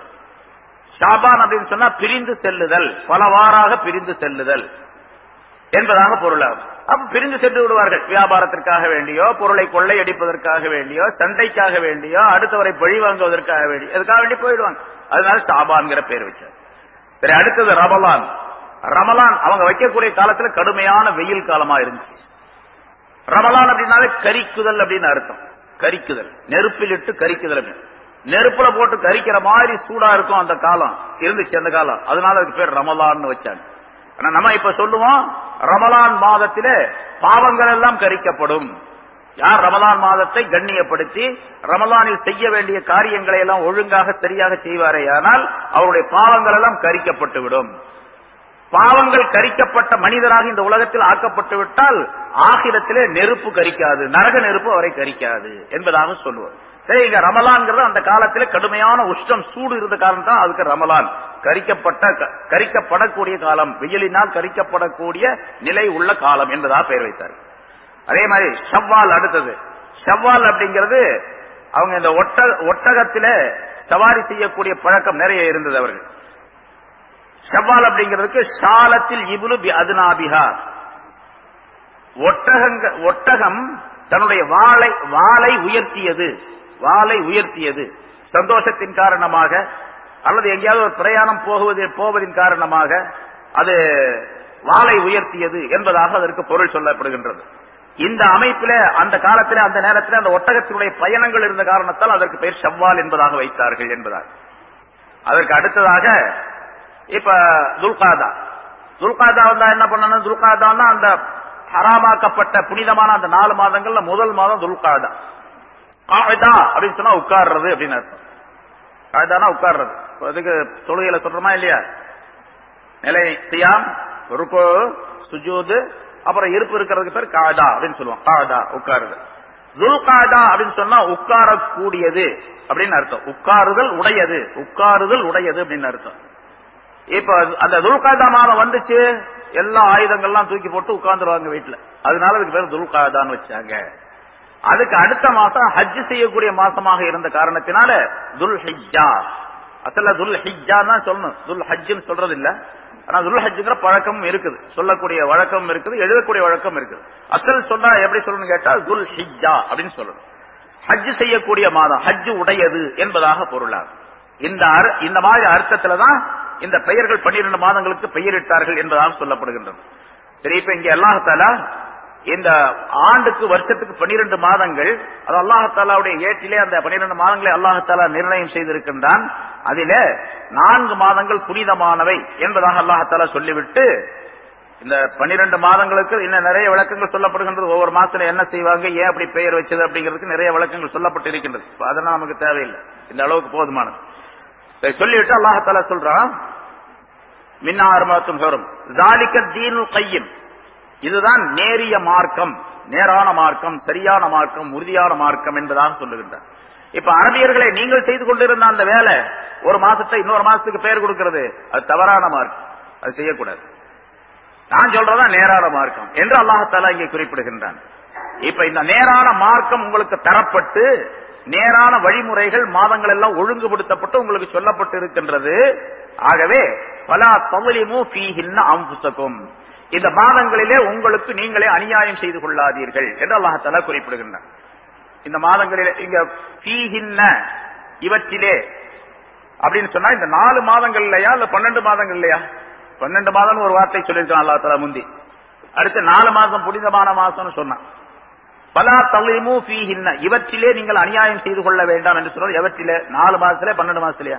ஷாபான் அப்படின்னு சொன்னா பிரிந்து செல்லுதல், பலவாறாக பிரிந்து செல்லுதல் என்பதாக பொருளாகும். அப்ப பிரிந்து சென்று விடுவார்கள், வியாபாரத்திற்காக வேண்டியோ, பொருளை கொள்ளையடிப்பதற்காக வேண்டியோ, சண்டைக்காக வேண்டியோ, அடுத்தவரை பழி வாங்குவதற்காக வேண்டியோ, அதுக்காக வேண்டி போயிடுவாங்க. அதனால ஷாபான்கிற பேர் வச்சார். சரி, அடுத்தது ரமலான். ரமலான் அவங்க வைக்கக்கூடிய காலத்துல கடுமையான வெயில் காலமா இருந்துச்சு. ரமலான் அப்படின்னாலே கரிக்குதல் அப்படின்னு அர்த்தம். கரிக்குதல், நெருப்பில் இட்டு கரிக்குதல். நெருப்புல போட்டு கரிக்கிற மாதிரி சூடா இருக்கும் அந்த காலம் இருந்துச்சு, அந்த காலம். அதனால அதுக்கு பேர் ரமலான் வச்சாங்க. ஆனா நம்ம இப்ப சொல்லுவோம், ரமலான் மாதத்திலே பாவங்கள் எல்லாம் கரிக்கப்படும். யார் ரமலான் மாதத்தை கண்ணியப்படுத்தி ரமலானில் செய்ய வேண்டிய காரியங்களை எல்லாம் ஒழுங்காக சரியாக செய்வாரேயானால் அவருடைய பாவங்கள் எல்லாம் கரிக்கப்பட்டு விடும். பாவங்கள் கரிக்கப்பட்ட மனிதராக இந்த உலகத்தில் ஆக்கப்பட்டு விட்டால் ஆகிரத்திலே நெருப்பு கரிக்காது, நரக நெருப்பு அவரை கரிக்காது என்பதாக சொல்லுவோம். சரி, இங்க ரமலான்ங்கிறது அந்த காலத்திலே கடுமையான உஷ்ணம், சூடு இருந்த காரணம் தான் அதுக்கு ரமலான். கரிக்கப்படக்கூடிய காலம், வெயிலினால் கரிக்கப்படக்கூடிய நிலை உள்ள காலம் என்பதாக பெயர் வைத்தார். அதே மாதிரி ஷவ்வால். அடுத்தது ஷவ்வால் அப்படிங்கிறது அவங்க இந்த ஒட்டகத்தில சவாரி செய்யக்கூடிய பழக்கம் நிறைய இருந்தது அவர்கள். ஷவ்வால் அப்படிங்கிறதுக்கு ஷாலத்தில் இப்னு பி அத்னாபிஹா, ஒட்டகம் தன்னுடைய வாளை உயர்த்தியது சந்தோஷத்தின் காரணமாக, அல்லது எங்கேயாவது ஒரு பிரயாணம் போவதின் காரணமாக அது வாளை உயர்த்தியது என்பதாக அதற்கு பொருள் சொல்லப்படுகின்றது. இந்த அமைப்பில அந்த காலத்தில் அந்த நேரத்தில் அந்த ஒட்டகத்தினுடைய பயணங்கள் இருந்த காரணத்தால் அதற்கு பெயர் ஷவ்வால் என்பதாக வைத்தார்கள் என்பதாக. அதற்கு அடுத்ததாக இப்ப துல்காதா வந்தா என்ன பண்ணணும்? துல்காதா அந்த ஹராமாக்கப்பட்ட புனிதமான அந்த 4 மாதங்கள்ல முதல் மாதம் துல்காதா. காய்தா அப்படின்னு சொன்னா உட்கார்றது அப்படின்னு அர்த்தம். காய்தானா உட்கார்றது. அதுக்கு தொழுகையில சொல்றோமா இல்லையா? நிலை, தியாம், ருக்கு, சுஜூது, அப்புறம் இருப்பு இருக்கிறதுக்கு பேர் காதா அப்படின்னு சொல்லுவோம். காதா உட்காருது. துல்காதா அப்படின்னு சொன்னா உட்காரக்கூடியது அப்படின்னு அர்த்தம். உட்காருதல் உடையது அப்படின்னு அர்த்தம். இப்ப அந்த துல்காதா மாதம் வந்துச்சு, எல்லா ஆயுதங்கள்லாம் தூக்கி போட்டு உட்கார்ந்துருவாங்க வீட்டுல. அதனால அதுக்கு பேர் துல்காதான்னு வச்சாங்க. அதுக்கு அடுத்த மாசம் ஹஜ் செய்யக்கூடிய மாசமாக இருந்த காரணத்தினால துல் ஹிஜ்ஜா. அசல்ல துல் ஹிஜ்ஜா தான் சொல்லணும், துல் ஹஜ்ஜுன்னு சொல்றது இல்ல. ஆனா துல் ஹஜ்ஜுங்கிற பழக்கம் இருக்குது, சொல்லக்கூடிய வழக்கம் இருக்குது, எழுதக்கூடிய வழக்கம் இருக்குது. அசல் சொன்னா எப்படி சொல்லணும் கேட்டா துல் ஹிஜ்ஜா அப்படின்னு சொல்லணும். ஹஜ் செய்யக்கூடிய மாதம், ஹஜ் உடையது என்பதாக பொருளாகும். இந்த மாதிரி அர்த்தத்துலதான் இந்த பெயர்கள் 12 மாதங்களுக்கு பெயரிட்டார்கள் என்பதாக சொல்லப்படுகின்றது. சரி, இப்ப இங்க அல்லாஹ் தஆலா இந்த ஆண்டுக்கு வருஷத்துக்கு 12 மாதங்கள், அது அல்லாஹ் தஆலாவுடைய ஏட்டிலே அந்த 12 மாதங்களை அல்லாஹ் தஆலா நிர்ணயம் செய்திருக்கின்றான். அதிலே 4 மாதங்கள் புனிதமானவை என்பதாக அல்லாஹ் தஆலா சொல்லிவிட்டு இந்த 12 மாதங்களுக்கு இன்னும் நிறைய விளக்கங்கள் சொல்லப்படுகின்றது. ஒவ்வொரு மாசத்துல என்ன செய்வாங்க, ஏன் அப்படி பெயர் வச்சது அப்படிங்கிறதுக்கு நிறைய விளக்கங்கள் சொல்லப்பட்டு இருக்கின்றது. அதெல்லாம் நமக்கு தேவையில்லை, இந்த அளவுக்கு போதுமானது. சொல்லிவிட்டு அல்லாஹ் தஆலா சொல்றான், மின்னா அர்மாத்தும் ஹுரும் ஸாலிக தீனுல் கையம், இதுதான் நேரிய மார்க்கம் நேரான மார்க்கம், சரியான மார்க்கம், உறுதியான மார்க்கம் என்பதாக சொல்லுகின்றார். இப்ப அரபியர்களை நீங்கள் செய்து கொண்டிருந்த அந்த வேலை ஒரு மாசத்தை இன்னொரு மாசத்துக்கு பெயர் கொடுக்கிறது, அது தவறான மார்க்கம், அது செய்யக்கூடாது. நான் சொல்றதா நேரான மார்க்கம் என்று அல்லாஹ் இங்கே குறிப்பிடுகின்றான். இப்ப இந்த நேரான மார்க்கம் உங்களுக்கு தரப்பட்டு நேரான வழிமுறைகள் மாதங்கள் எல்லாம் ஒழுங்குபடுத்தப்பட்டு உங்களுக்கு சொல்லப்பட்டு இருக்கின்றது. ஆகவே பலா தவலிமு ஃபீஹின்ன அன்ஃபுஸகும், இந்த மாதங்களிலே உங்களுக்கு நீங்களே அநியாயம் செய்து கொள்ளாதீர்கள் என்று அல்லாஹ் தஆலா குறிப்பிடுகின்றார். இந்த மாதங்களிலே இங்க ஃபீஹின்ன இவற்றிலே அப்படின்னு சொன்னா இந்த 4 மாதங்கள் இல்லையா இல்ல 12 மாதங்கள் இல்லையா? 12 மாதம் ஒரு வார்த்தை சொல்லியிருக்கான் அல்லாஹ் தஆலா முந்தி. அடுத்து 4 மாதம் புனிதமான மாசம்னு சொன்னான். பலா தலிமு ஃபீஹின்ன, இவற்றிலே நீங்கள் அநியாயம் செய்து கொள்ள வேண்டாம் என்று சொல்றது எவற்றிலே? 4 மாதத்திலே 12 மாசத்திலேயா?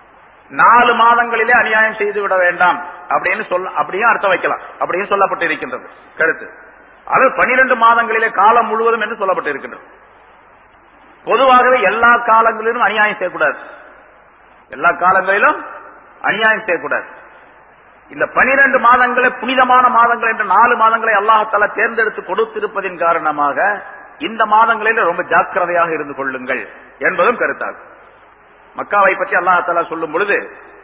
4 மாதங்களிலே அநியாயம் செய்து விட வேண்டாம் அப்படின்னு அப்படியும் அர்த்தம் வைக்கலாம். அப்படியும் சொல்லப்பட்டு இருக்கின்றது கருத்து. அது 12 மாதங்களிலே காலம் முழுவதும் என்று சொல்லப்பட்டு இருக்கின்றது. பொதுவாகவே எல்லா காலங்களிலும் அநியாயம் செய்யக்கூடாது, எல்லா காலங்களிலும் அநியாயம் செய்யக்கூடாது. இந்த 12 மாதங்களை புனிதமான மாதங்கள் என்ற 4 மாதங்களை அல்லாஹ் தஆலா தேர்ந்தெடுத்து கொடுத்திருப்பதின் காரணமாக இந்த மாதங்களில் ரொம்ப ஜாக்கிரதையாக இருந்து கொள்ளுங்கள் என்பதும் கருத்தாகும். மக்காவை பற்றி அல்லாஹ் தஆலா சொல்லும் பொழுது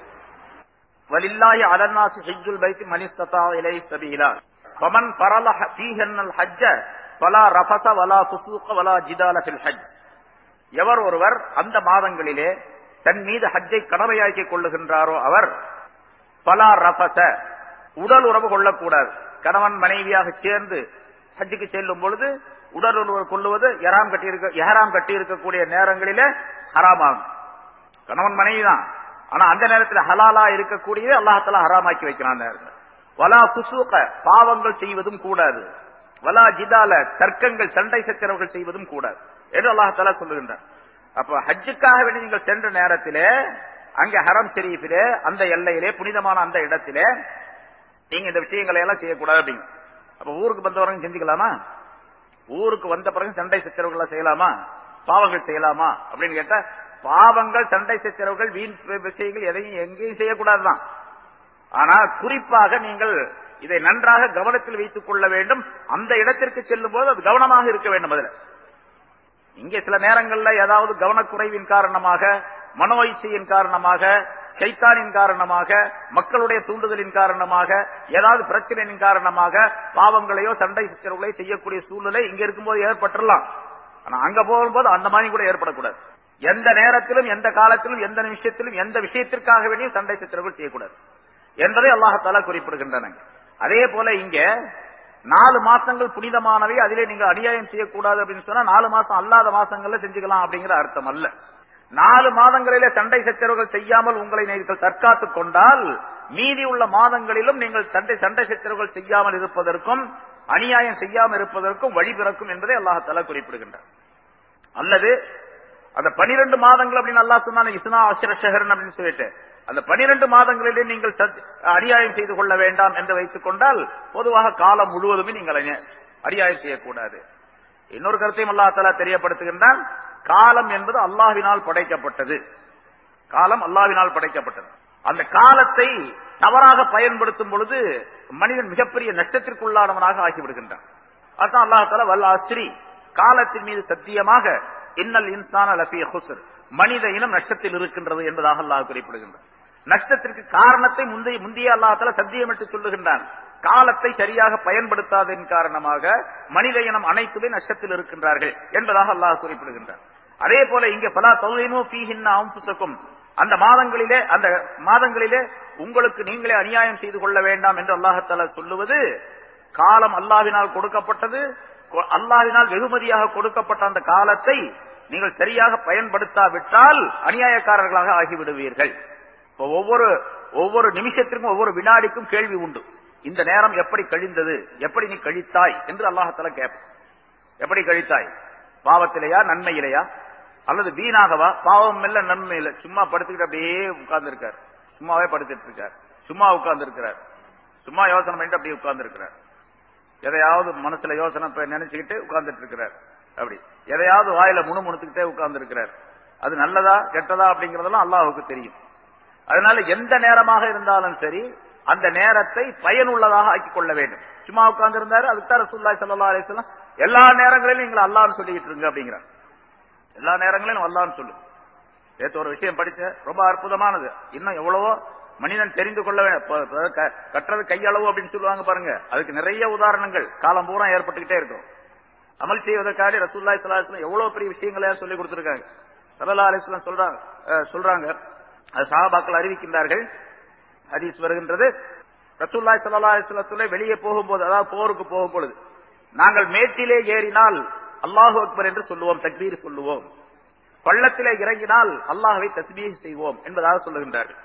வலில்லாஹி அலன்னாஸி ஹஜ்ஜுல் பைத்தி மன் இஸ்ததா இலைஹி சபீலா ஃபமன் ஃபரல ஃபீஹின்னல் ஹஜ்ஜ ஃபலா ரஃபஸ வலா ஃபுசூக வலா ஜிதால ஃபில் ஹஜ், எவர் ஒருவர் அந்த மாதங்களிலே தன் மீது ஹஜ்ஜை கடமையாக்கிக் கொள்ளுகின்றாரோ அவர் பலா ரஃபஸ, உடல் உறவு கொள்ளக்கூடாது. கணவன் மனைவியாக சேர்ந்து ஹஜ்ஜுக்கு செல்லும் பொழுது உடல் உறவு கொள்ளுவது எஹராம் கட்டி இருக்கக்கூடிய நேரங்களிலே ஹராமாகும். கணவன் மனைவி தான், ஆனா அந்த நேரத்தில் ஹலாலா இருக்கக்கூடியது அல்லாஹ் தஆலா ஹராமாக்கி வைக்கிறான். வலா ஃபுசூக, பாவங்கள் செய்வதும் கூடாது. வலா ஜிதால, தர்க்கங்கள் சண்டை சச்சரவுகள் செய்வதும் கூடாது என்று அல்லாஹ் தஆலா சொல்லுகின்றார். அப்ப ஹஜ்ஜுக்காக வேண்டி நீங்கள் சென்ற நேரத்திலே அங்க ஹரம் ஷரீஃபிலே அந்த எல்லையிலே புனிதமான அந்த இடத்திலே நீங்க இந்த விஷயங்களை எல்லாம் செய்யக்கூடாது அப்படிங்க. அப்ப ஊருக்கு வந்தவங்க செஞ்சுக்கலாமா? ஊருக்கு வந்த பிறகு சண்டை சச்சரவுகள் செய்யலாமா? பாவங்கள் செய்யலாமா அப்படின்னு கேட்டா, பாவங்கள் சண்டை சச்சரவுகள் வீண் விஷயங்கள் எதையும் எங்கேயும் செய்யக்கூடாதுதான். ஆனால் குறிப்பாக நீங்கள் இதை நன்றாக கவனத்தில் வைத்துக் கொள்ள வேண்டும். அந்த இடத்திற்கு செல்லும் போது அது கவனமாக இருக்க வேண்டும். அதுல இங்கே சில நேரங்கள்ல ஏதாவது கவனக்குறைவின் காரணமாக, மனோ இச்சையின் காரணமாக, சைத்தானின் காரணமாக, மக்களுடைய தூண்டுதலின் காரணமாக, ஏதாவது பிரச்சனையின் காரணமாக பாவங்களையோ சண்டை சச்சரவுகளையோ செய்யக்கூடிய சூழ்நிலை இங்க இருக்கும்போது ஏற்பட்டுடலாம். ஆனா அங்க போகும்போது அந்த மாதிரி கூட ஏற்படக்கூடாது. எந்த நேரத்திலும், எந்த காலத்திலும், எந்த நிமிஷத்திலும், எந்த விஷயத்திற்காக வேண்டியும் சண்டை சச்சரவுகள் செய்யக்கூடாது என்பதை அல்லாஹ் தஆலா குறிப்பிடுகின்றன. அதே போல இங்க 4 மாசங்கள் புனிதமானவை, அதிலே நீங்கள் அநியாயம் செய்யக்கூடாது அப்படின்னு சொன்னா 4 மாசம் அல்லாத மாசங்கள்ல செஞ்சுக்கலாம் அப்படிங்கிற அர்த்தம் அல்ல. 4 மாதங்களிலே சண்டை சச்சரவுகள் செய்யாமல் உங்களை நீங்கள் தற்காத்துக் கொண்டால் மீதி உள்ள மாதங்களிலும் நீங்கள் சண்டை சச்சரவுகள் செய்யாமல் இருப்பதற்கும் அநியாயம் செய்யாமல் இருப்பதற்கும் வழி பிறக்கும் என்பதை அல்லாஹ் தஆலா குறிப்பிடுகின்றார். அல்லது அந்த 12 மாதங்கள் அப்படின்னு அல்லாஹ் சொன்னாலும் இஸ்னா அஷ்ர ஷஹரன் அப்படின்னு சொல்லிட்டு அந்த 12 மாதங்களிலே நீங்கள் அநியாயம் செய்து கொள்ள வேண்டாம் என்று வைத்துக் கொண்டால் பொதுவாக காலம் முழுவதுமே நீங்கள் அநியாயம் செய்யக்கூடாது. இன்னொரு கருத்தையும் அல்லாஹ் தஆலா தெரியப்படுத்துகின்றான். காலம் என்பது அல்லாஹ்வினால் படைக்கப்பட்டது. காலம் அல்லாஹ்வினால் படைக்கப்பட்டது. அந்த காலத்தை தவறாக பயன்படுத்தும் பொழுது மனிதன் மிகப்பெரிய நஷ்டத்திற்குள்ளானவனாக ஆகிவிடுகின்றான். அதுதான் அல்லாஹ் தஆலா வல் அஸ்ரி, காலத்தின் மீது சத்தியமாக இன்னல் இன்சான லஃபீ குஸ்ர், மனித இனம் நஷ்டத்தில் இருக்கின்றது என்பதாக அல்லாஹ் குறிப்பிடுகின்றான். நஷ்டத்திற்கு காரணத்தை முந்தைய அல்லாஹ் தஆலா சத்தியமிட்டு சொல்லுகின்றான். காலத்தை சரியாக பயன்படுத்தாதன் காரணமாக மனித இனம் அனைத்துமே நஷ்டத்தில் இருக்கின்றார்கள் என்பதாக அல்லாஹ் குறிப்பிடுகின்றார். அதே போல இங்க பலா தௌலிமு ஃபீஹின்ன அன்ஃபுஸகும், அந்த மாதங்களிலே உங்களுக்கு நீங்களே அநியாயம் செய்து கொள்ள வேண்டாம் என்று அல்லாஹ் தஆலா சொல்லுவது, காலம் அல்லாஹ்வினால் கொடுக்கப்பட்டது, அல்லாஹ்வினால் வெகுமதியாக கொடுக்கப்பட்ட அந்த காலத்தை நீங்கள் சரியாக பயன்படுத்தாவிட்டால் அநியாயக்காரர்களாக ஆகிவிடுவீர்கள். ஒவ்வொரு நிமிஷத்திற்கும் ஒவ்வொரு வினாடிக்கும் கேள்வி உண்டு. இந்த நேரம் எப்படி கழிந்தது, எப்படி நீ கழித்தாய் என்று அல்லாஹ் தஆலா கேட்பான். எப்படி கழித்தாய்? பாவத்திலேயா நன்மையிலேயா? அல்லது வீணாகவா? பாவம் இல்ல நன்மை இல்ல, சும்மா படுத்துக்கிட்டு அப்படியே உட்கார்ந்து இருக்கார், சும்மாவே படுத்துட்டு இருக்கார், சும்மா உட்கார்ந்து இருக்கிறார், சும்மா யோசனை பண்ணிட்டு அப்படியே உட்கார்ந்து இருக்கிறார், எதையாவது மனசுல யோசனை நினைச்சுக்கிட்டு உட்கார்ந்துட்டு இருக்கிறார், அப்படி எதையாவது வாயில முணுமுணுத்துக்கிட்டே உட்கார்ந்து இருக்கிறார். அது நல்லதா கெட்டதா அப்படிங்கறதெல்லாம் அல்லாஹ்வுக்கு தெரியும். அதனால எந்த நேரமாக இருந்தாலும் சரி அந்த நேரத்தை பயனுள்ளதாக ஆக்கிக் கொள்ள வேண்டும். சும்மா உட்கார்ந்து இருந்தாரு, அதுக்கு தான் ரசூலுல்லாஹி ஸல்லல்லாஹு அலைஹி வஸல்லம் எல்லா நேரங்களிலும் நீங்கள் அல்லாஹ்னு சொல்லிக்கிட்டு இருங்க அப்படிங்கிறார். எல்லா நேரங்களிலும் அல்லாஹ்னு சொல்லு. நேற்று ஒரு விஷயம் படிச்ச ரொம்ப அற்புதமானது. இன்னும் எவ்வளவோ மனிதன் தெரிந்து கொள்ள கற்றது கையளவு அப்படின்னு சொல்லுவாங்க பாருங்க. அதுக்கு நிறைய உதாரணங்கள் காலம் பூரா ஏற்பட்டுக்கிட்டே இருக்கும். அமல் செய்வதற்காக ரசூலுல்லாஹி ஸல்லல்லாஹு அலைஹி வஸல்லம் எவ்வளவு பெரிய விஷயங்களை சொல்லி கொடுத்திருக்காங்க. ஸல்லல்லாஹு அலைஹி வஸல்லம் சொல்றாங்க, அது சஹாபாக்கள் அறிவிக்கின்றார்கள். ஹதீஸ் வருகின்றது, ரசூலுல்லாஹி ஸல்லல்லாஹு அலைஹி வஸல்லம் வெளியே போகும்போது, அதாவது போருக்கு போகும் பொழுது, நாங்கள் மேட்டிலே ஏறினால் அல்லாஹு அக்பர் என்று சொல்லுவோம், தக்பீர் சொல்லுவோம். பள்ளத்திலே இறங்கினால் அல்லாஹ்வை தஸ்பீஹ் செய்வோம் என்பதாக சொல்லுகின்றார்கள்.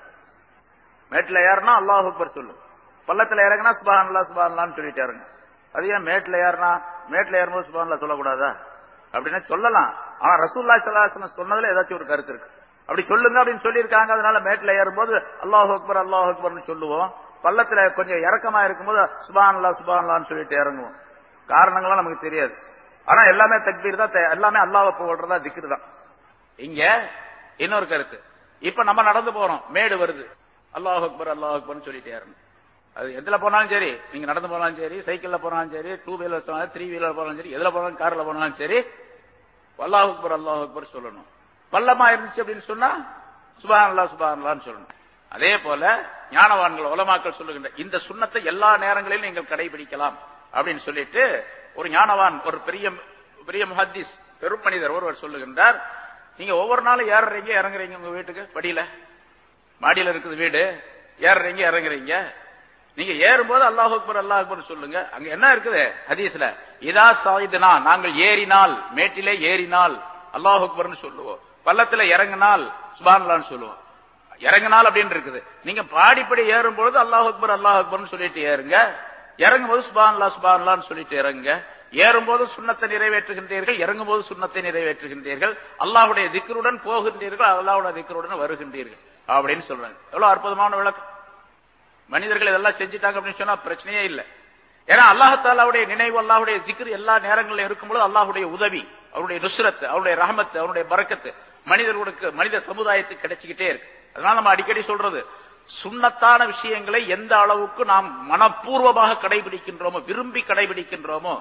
மேட்டில ஏறினா அல்லாஹு அக்பர் சொல்லும், பள்ளத்துல இறங்கினா சுப்ஹானல்லாஹ் சுப்ஹானல்லாஹ்னு சொல்லிட்டு இறங்க. அது ஏன் மேட்டில ஏறினா, மேட்டில ஏறும்போது சுப்ஹானல்லாஹ் சொல்லக்கூடாதா? அப்படின்னா சொல்லலாம். ஆனா ரசூலுல்லாஹி ஸல்லல்லாஹு அலைஹி வஸல்லம் சொன்னதுல ஏதாச்சும் ஒரு கருத்து இருக்கு. அப்படி சொல்லுங்க அப்படின்னு சொல்லியிருக்காங்க. அதனால மேட்டில ஏறும்போது அல்லாஹு அக்பர் அல்லாஹு அக்பர்னு சொல்லுவோம். பள்ளத்துல கொஞ்சம் இறக்கமா இருக்கும்போது சுப்ஹானல்லாஹ் சுப்ஹானல்லாஹ்னு சொல்லிட்டு இறங்குவோம். காரணங்கள்லாம் நமக்கு தெரியாது. ஆனா எல்லாமே தக்பீர் தான், எல்லாமே அல்லாஹ்வை புகழ்றதா, திக்ர் தான். இங்க இன்னொரு கருத்து, இப்ப நம்ம நடந்து போறோம், மேடு வருது, அல்லாஹ் அக்பர் அல்லாஹ் அக்பர்னு சொல்லிட்டே ஏறணும். அது எதுல போனாலும் சரி, நீங்க நடந்து போனாலும் சரி, சைக்கிள்ல போனாலும் சரி, 2 வீலர் போனாலும் 3 வீலர் போனாலும் சரி, எதுல போனாலும் கார்ல போனாலும் சரி, அல்லாஹ் அக்பர் சொல்லணும். பள்ளமா இருந்துச்சு அப்படின்னு சொன்னா சுப்ஹானல்லாஹ் சுப்ஹானல்லாஹ்னு சொல்லணும். அதே போல ஞானவான்கள் உலமாக்கள் சொல்லுகின்ற இந்த சுன்னத்தை எல்லா நேரங்களிலும் நீங்கள் கடைபிடிக்கலாம் அப்படின்னு சொல்லிட்டு, ஒரு ஞானவான், ஒரு பெரிய முஹத்திஸ், பெரும் மனிதர் ஒருவர் சொல்லுகின்றார், நீங்க ஒவ்வொரு நாளும் ஏறுறீங்க இறங்குறீங்க, உங்க வீட்டுக்கு படியில மாடியில இருக்குது வீடு, ஏறுறீங்க இறங்குறீங்க, நீங்க ஏறும்போது அல்லாஹ் அக்பர் அல்லாஹ் அக்பர் சொல்லுங்க. அங்க என்ன இருக்குது ஹதீஸ்ல, இதா சாயிதுனா, நாங்கள் ஏறினால், மேட்டிலே ஏறினால் அல்லாஹ் அக்பர்னு சொல்லுவோம், பள்ளத்துல இறங்கினால் சுப்ஹானல்லாஹ்னு சொல்லுவோம். இறங்கினால் அப்படின்னு இருக்குது. நீங்க பாடிப்படி ஏறும்போது அல்லாஹ் அக்பர்னு சொல்லிட்டு ஏறுங்க, இறங்கும்போது சுப்ஹானல்லாஹ் சுப்ஹானல்லாஹ்னு சொல்லிட்டு இறங்குங்க. ஏறும்போது சுன்னத்தை நிறைவேற்றுகின்றீர்கள், இறங்கும்போது சுன்னத்தை நிறைவேற்றுகின்றீர்கள், அல்லாஹ்வுடைய திக்ருடன் போகின்றீர்கள், அல்லாஹ்வுடைய திக்ருடன் வருகின்றீர்கள் அப்படின்னு சொல்றாங்க. எவ்வளவு அற்புதமான விளக்கம். மனிதர்கள் இதெல்லாம் செஞ்சுட்டாங்க அப்படின்னு சொன்னா பிரச்சனையே இல்லை. ஏன்னா அல்லாஹ் தஆலாவுடைய நினைவு, அல்லாஹ்வுடைய திக்ர் எல்லா நேரங்களிலும் இருக்கும்போது அல்லாஹ்வுடைய உதவி, அவருடைய நுஸ்ரத், அவருடைய ரஹமத், அவருடைய பரக்கத்து மனிதர்களுக்கு, மனித சமுதாயத்துக்கு கிடைச்சிக்கிட்டே இருக்கு. அதனால நம்ம அடிக்கடி சொல்றது, சுன்னத்தான விஷயங்களை எந்த அளவுக்கு நாம் மனப்பூர்வமாக கடைபிடிக்கின்றோமோ, விரும்பி கடைபிடிக்கின்றோமோ,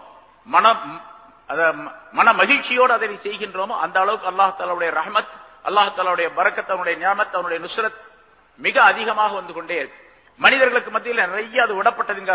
மன மகிழ்ச்சியோடு அதை செய்கின்றோமோ, அந்த அளவுக்கு அல்லாஹ் தஆலாவுடைய ரஹமத், அல்லாஹ் தஆலாவுடைய பரக்கத், அவனுடைய நியாமத், அவனுடைய நுஸ்ரத் மிக அதிகமாக வந்து கொண்டே இருக்கு. மனிதர்களுக்கு மத்தியில் நிறைய அது விடப்பட்டதுங்க.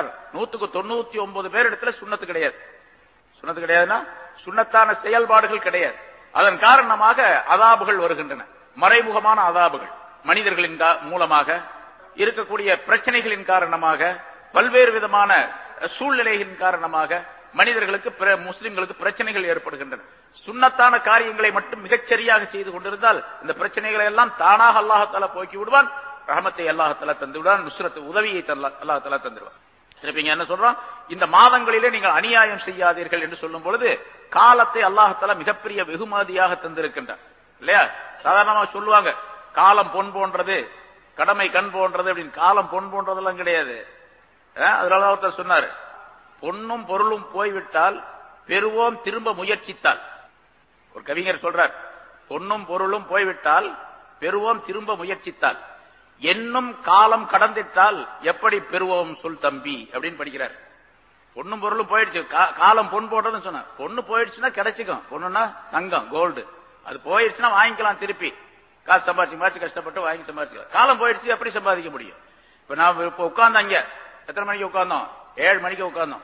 199 பேர் இடத்துல சுன்னத்து கிடையாது. சுன்னத்து கிடையாதுன்னா சுன்னத்தான செயல்பாடுகள் கிடையாது. அதன் காரணமாக அதாபுகள் வருகின்றன, மறைமுகமான அதாபுகள். மனிதர்களின் மூலமாக இருக்கக்கூடிய பிரச்சனைகளின் காரணமாக, பல்வேறு விதமான சூழ்நிலைகளின் காரணமாக மனிதர்களுக்கு, முஸ்லிம்களுக்கு பிரச்சனைகள் ஏற்படுகின்றன. சுன்னத்தான காரியங்களை மட்டும் மிகச்சரியாக செய்து கொண்டிருந்தால் இந்த பிரச்சனைகளை எல்லாம் தானாக அல்லாஹ் தஆலா போக்கி விடுவான், ரஹமத்தை அல்லாஹ் தஆலா தந்து விடுவான், நுஸ்ரத் உதவியை அல்லாஹ் தஆலா தந்துடுவான். இங்க என்ன சொல்றோம், இந்த மாதங்களிலே நீங்கள் அநியாயம் செய்யாதீர்கள் என்று சொல்லும் பொழுது காலத்தை அல்லாஹ் தஆலா மிகப்பெரிய வெகுமதியாக தந்திருக்கின்றார் இல்லையா? சாதாரணமா சொல்லுவாங்க, காலம் பொன் போன்றது, கடமை கண் போன்றது அப்படின்னு. காலம் பொன் போன்றதெல்லாம் கிடையாது. அதனால ஒருத்தர் சொன்னாரு, பொன்னும் பொருளும் போய்விட்டால் பெறுவோம் திரும்ப முயற்சித்தால். ஒரு கவிஞர் சொல்றார், பொன்னும் பொருளும் போய்விட்டால் பெறுவோம் திரும்ப முயற்சித்தால், என்னும் காலம் கடந்திட்டால் எப்படி பெறுவோம் சொல் தம்பி அப்படின்னு படிக்கிறார். பொன்னும் பொருளும் போயிடுச்சு, காலம் பொன் போடுறதுன்னு சொன்ன. பொண்ணு போயிடுச்சுன்னா கிடைச்சிக்கும், பொண்ணுன்னா தங்கம் கோல்டு, அது போயிடுச்சுன்னா வாங்கிக்கலாம் திருப்பி, காசு சம்பாதிச்சு கஷ்டப்பட்டு வாங்கி சம்பாதிக்கலாம். காலம் போயிடுச்சு எப்படி சம்பாதிக்க முடியும்? இப்ப நான் இப்ப உட்கார்ந்தோம், இங்க எத்தனை மணிக்கு உட்கார்ந்தோம்? 7 மணிக்கு உட்கார்ந்தோம்.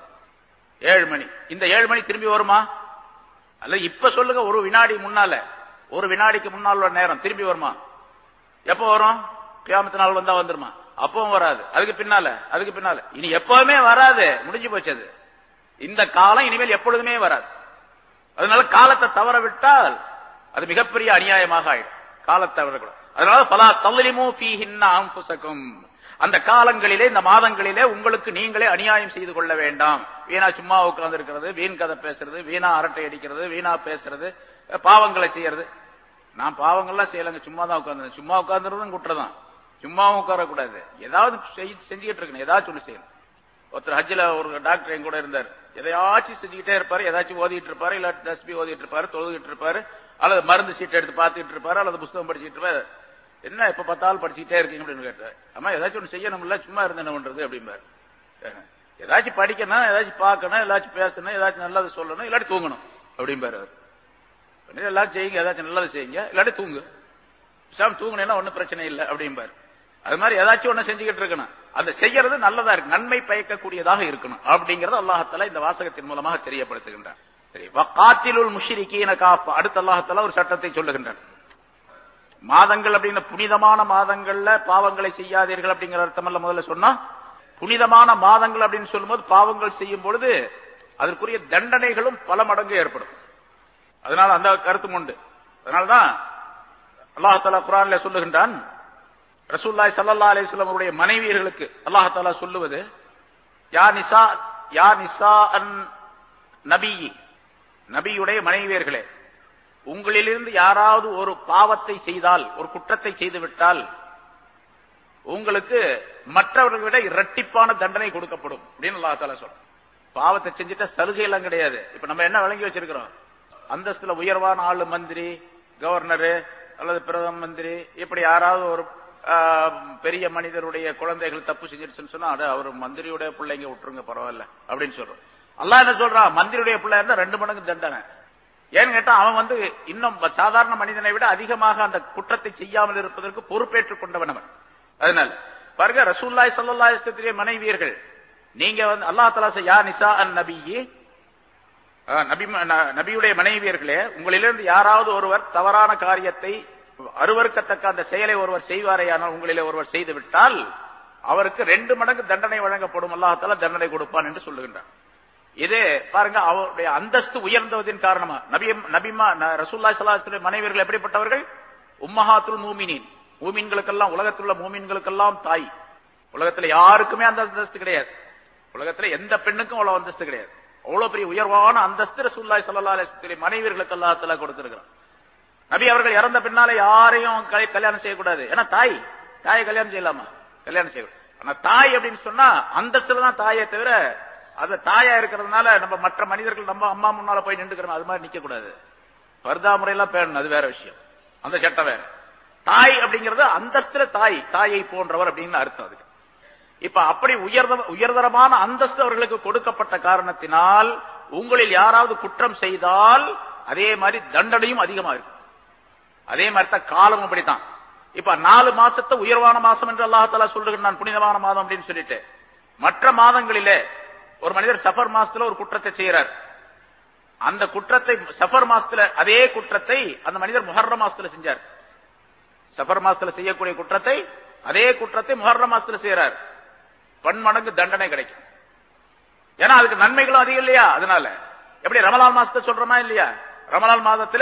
7 மணி, இந்த 7 மணி திரும்பி வருமா? அல்ல இப்ப சொல்லுங்க, ஒரு வினாடி முன்னால, ஒரு வினாடிக்கு முன்னால் உள்ள நேரம் திரும்பி வருமா? எப்ப வரும்? கியாமத் நாள் வந்தா வந்துருமா? அப்பவும் வராது. அதுக்கு பின்னால இனி எப்பவுமே வராது, முடிஞ்சு போச்சு. அது இந்த காலம் இனிமேல் எப்பொழுதுமே வராது. அதனால காலத்தை தவற விட்டால் அது மிகப்பெரிய அநியாயமாக ஆயிடும். காலத்தை தவறக்கூடாது. அதனால பலா தல்லிமு ஃபீஹின்ன அன்ஃபுஸகும், அந்த காலங்களிலே, இந்த மாதங்களிலே உங்களுக்கு நீங்களே அநியாயம் செய்து கொள்ள வேண்டாம். வீணா சும்மா உட்கார்ந்து இருக்கிறது, வீண் கதை பேசுறது, வீணா அரட்டை அடிக்கிறது, வீணா பேசுறது, பாவங்களை செய்யறது. நான் பாவங்கள்லாம் செய்யலங்க, சும்மா தான் உட்கார்ந்து. சும்மா உட்கார்ந்துறதும் குற்றதான். சும்மாவும் உட்காரக்கூடாது, ஏதாவது செஞ்சுக்கிட்டு இருக்கணும், ஏதாச்சும் ஒண்ணு செய்யணும். ஒருத்தர் ஹஜ்ஜில ஒரு டாக்டர் என் கூட இருந்தார். எதையாச்சும் செஞ்சுக்கிட்டே இருப்பாரு, ஏதாச்சும் ஓதிட்டு இருப்பாரு, இல்ல தஸ்பீ ஓதிட்டு இருப்பாரு, தொழுகிட்டு இருப்பாரு, அல்லது மருந்து சீட்டை எடுத்து பார்த்துட்டு இருப்பாரு, அல்லது புத்தகம் படிச்சுட்டு இருப்பாரு. என்ன எப்ப பார்த்தாலும் படிச்சுட்டே இருக்கீங்க அப்படின்னு கேட்டாரு. அம்மா ஏதாச்சும் ஒண்ணு செய்யணும்ல, சும்மா இருந்து என்ன பண்றது அப்படிம்பாரு. ஏதாச்சும் படிக்கணும், ஏதாச்சும் பார்க்கணும், ஏதாச்சும் பேசணும், ஏதாச்சும் நல்லது சொல்லணும், இல்லாட்டி தூங்கணும் அப்படிம்பாரு. எல்லாம் செய்யுங்க, ஏதாச்சும் நல்லது செய்யுங்க, இல்லாட்டி தூங்கு. தூங்கினா ஒன்னும் பிரச்சனை இல்லை அப்படிம்பாரு. அது மாதிரி ஏதாச்சும் ஒண்ணு செஞ்சுக்கிட்டு இருக்கணும். அந்த செய்யறது நல்லதா இருக்கு, நன்மை பயக்கக்கூடியதாக இருக்கணும் அப்படிங்கறது அல்லாஹ்தாலா இந்த வாசகத்தின் மூலமாக தெரியப்படுத்துகின்றார். சரி, வகாத்திலுல் முஷ்ரிகீன காஃபா. அடுத்த அல்லாஹ்தாலா ஒரு சட்டத்தை சொல்லுகின்றார். மாதங்கள் அப்படிங்கிற புனிதமான மாதங்கள்ல பாவங்களை செய்யாதீர்கள் அப்படிங்கிற அர்த்தம் அல்ல. முதல்ல சொன்னா புனிதமான மாதங்கள் அப்படின்னு சொல்லும்போது பாவங்கள் செய்யும் பொழுது அதற்குரிய தண்டனைகளும் பல மடங்கு ஏற்படும். அதனால அந்த கருத்தும் உண்டு. அதனால்தான் அல்லாஹ்தாலா குர்ஆன்ல சொல்லுகின்றான், ரசூலுல்லாஹி ஸல்லல்லாஹு அலைஹி வஸல்லம் அவருடைய மனைவியர்களுக்கு அல்லாஹ்தாலா சொல்லுவது, யா நிசா அன் நபி, நபியுடைய மனைவியர்களே, உங்களிலிருந்து யாராவது ஒரு பாவத்தை செய்தால், ஒரு குற்றத்தை செய்துவிட்டால் உங்களுக்கு மற்றவர்களை விட இரட்டிப்பான தண்டனை கொடுக்கப்படும் அப்படின்னு அல்லாஹ்தாலா சொல்ற. பாவத்தை செஞ்சுட்டா சலுகை எல்லாம் கிடையாது. இப்ப நம்ம என்ன விளங்கி வச்சிருக்கிறோம், அந்தஸ்துல உயர்வான ஆளு, மந்திரி, கவர்னரு அல்லது பிரதம மந்திரி, இப்படி யாராவது ஒரு பெரிய மனிதருடைய குழந்தைகள் தப்பு செஞ்சிருச்சுன்னு சொன்னா அவர் மந்திரியுடைய பிள்ளைங்க விட்டுருங்க பரவாயில்ல அப்படின்னு சொல்றோம். அல்லாஹ் என்ன சொல்றான், மந்திரியுடைய பிள்ளை இருந்தா 2 மடங்கு தண்டனை. ஏன்னு கேட்டா அவன் இன்னும் சாதாரண மனிதனை விட அதிகமாக அந்த குற்றத்தை செய்யாமல் இருப்பதற்கு பொறுப்பேற்றுக் கொண்டவன் அவன். அதனால பாருங்க, ரசூலுல்லாஹி ஸல்லல்லாஹு அலைஹி வஸல்லம் மனைவியர்கள், நீங்க அல்லாஹ் தஆலா யா நிசா அன் நபி, நபியுடைய மனைவியர்களே, உங்களிலிருந்து யாராவது ஒருவர் தவறான காரியத்தை, அருவருக்கத்தக்க அந்த செயலை ஒருவர் செய்வாரேயானால், உங்களிலே ஒருவர் செய்து விட்டால் அவருக்கு 2 மடங்கு தண்டனை வழங்கப்படும், அல்லாஹ் தஆலா தண்டனை கொடுப்பான் என்று சொல்லுகின்றார். இது பாருங்க, அவருடைய அந்தஸ்து உயர்ந்ததின் காரணமா. ரசூலுல்லாஹி ஸல்லல்லாஹு அலைஹி வஸல்லம் மனைவியர்கள் எப்படிப்பட்டவர்கள்? உம்மஹாத்துல் மூமினீன், மூமின்களுக்கெல்லாம், உலகத்தில் உள்ள மூமின்களுக்கெல்லாம் தாய். உலகத்தில் யாருக்குமே அந்த அந்தஸ்து கிடையாது. உலகத்தில் எந்த பெண்ணுக்கும் அவ்வளவு அந்தஸ்து கிடையாது. அவ்வளவு பெரிய உயர்வான அந்தஸ்து ரசூலுல்லாஹி ஸல்லல்லாஹு அலைஹி வஸல்லம் மனைவியர்களுக்கு அல்லாஹ் தஆலா கொடுத்திருக்கிறார். நபி அவர்கள் இறந்த பின்னால யாரையும் கல்யாணம் செய்யக்கூடாது. ஏன்னா தாயை கல்யாணம் செய்யலாமா? கல்யாணம் செய்யக்கூடாது. ஆனா தாய் அப்படின்னு சொன்னா அந்தஸ்துல தான் தாயை தவிர, அது தாயா இருக்கிறதுனால நம்ம மற்ற மனிதர்கள் நம்ம அம்மா முன்னால போய் நின்றுக்கிறோம், அது மாதிரி நிக்க கூடாது. பர்தா முறையெல்லாம் பேணணும், அது வேற விஷயம், அந்த சட்டம் வேற. தாய் அப்படிங்கிறது அந்தஸ்துல தாயை போன்றவர் அப்படின்னு அர்த்தம் அதுக்கு. இப்ப அப்படி உயர்தரமான அந்தஸ்து அவர்களுக்கு கொடுக்கப்பட்ட காரணத்தினால் உங்களில் யாராவது குற்றம் செய்தால் அதே மாதிரி தண்டனையும் அதிகமா இருக்கும். அதே மாதிரி தான் காலம் அப்படித்தான். இப்ப 4 மாசத்தை உயர்வான மாசம் என்று அல்லாஹ் தஆலா சொல்லுகிறான், புனிதமான மாதம் அப்படின்னு சொல்லிட்டு. மற்ற மாதங்களிலே ஒரு மனிதர் சஃபர் மாசத்துல ஒரு குற்றத்தை செய்யறார். அந்த குற்றத்தை சஃபர் மாசத்துல, அதே குற்றத்தை அந்த மனிதர் முஹர்ரம் மாசத்துல செஞ்சார். சஃபர் மாசத்துல செய்யக்கூடிய குற்றத்தை, அதே குற்றத்தை முஹர்ரம் மாசத்துல செய்யறார், 10 மடங்கு தண்டனை கிடைக்கும். ஏன்னா அதுக்கு நன்மைகளும் அதிகம் இல்லையா? அதனால எப்படி ரமலான் மாசத்தை சொல்றோமா இல்லையா? ரமலான் மாதத்துல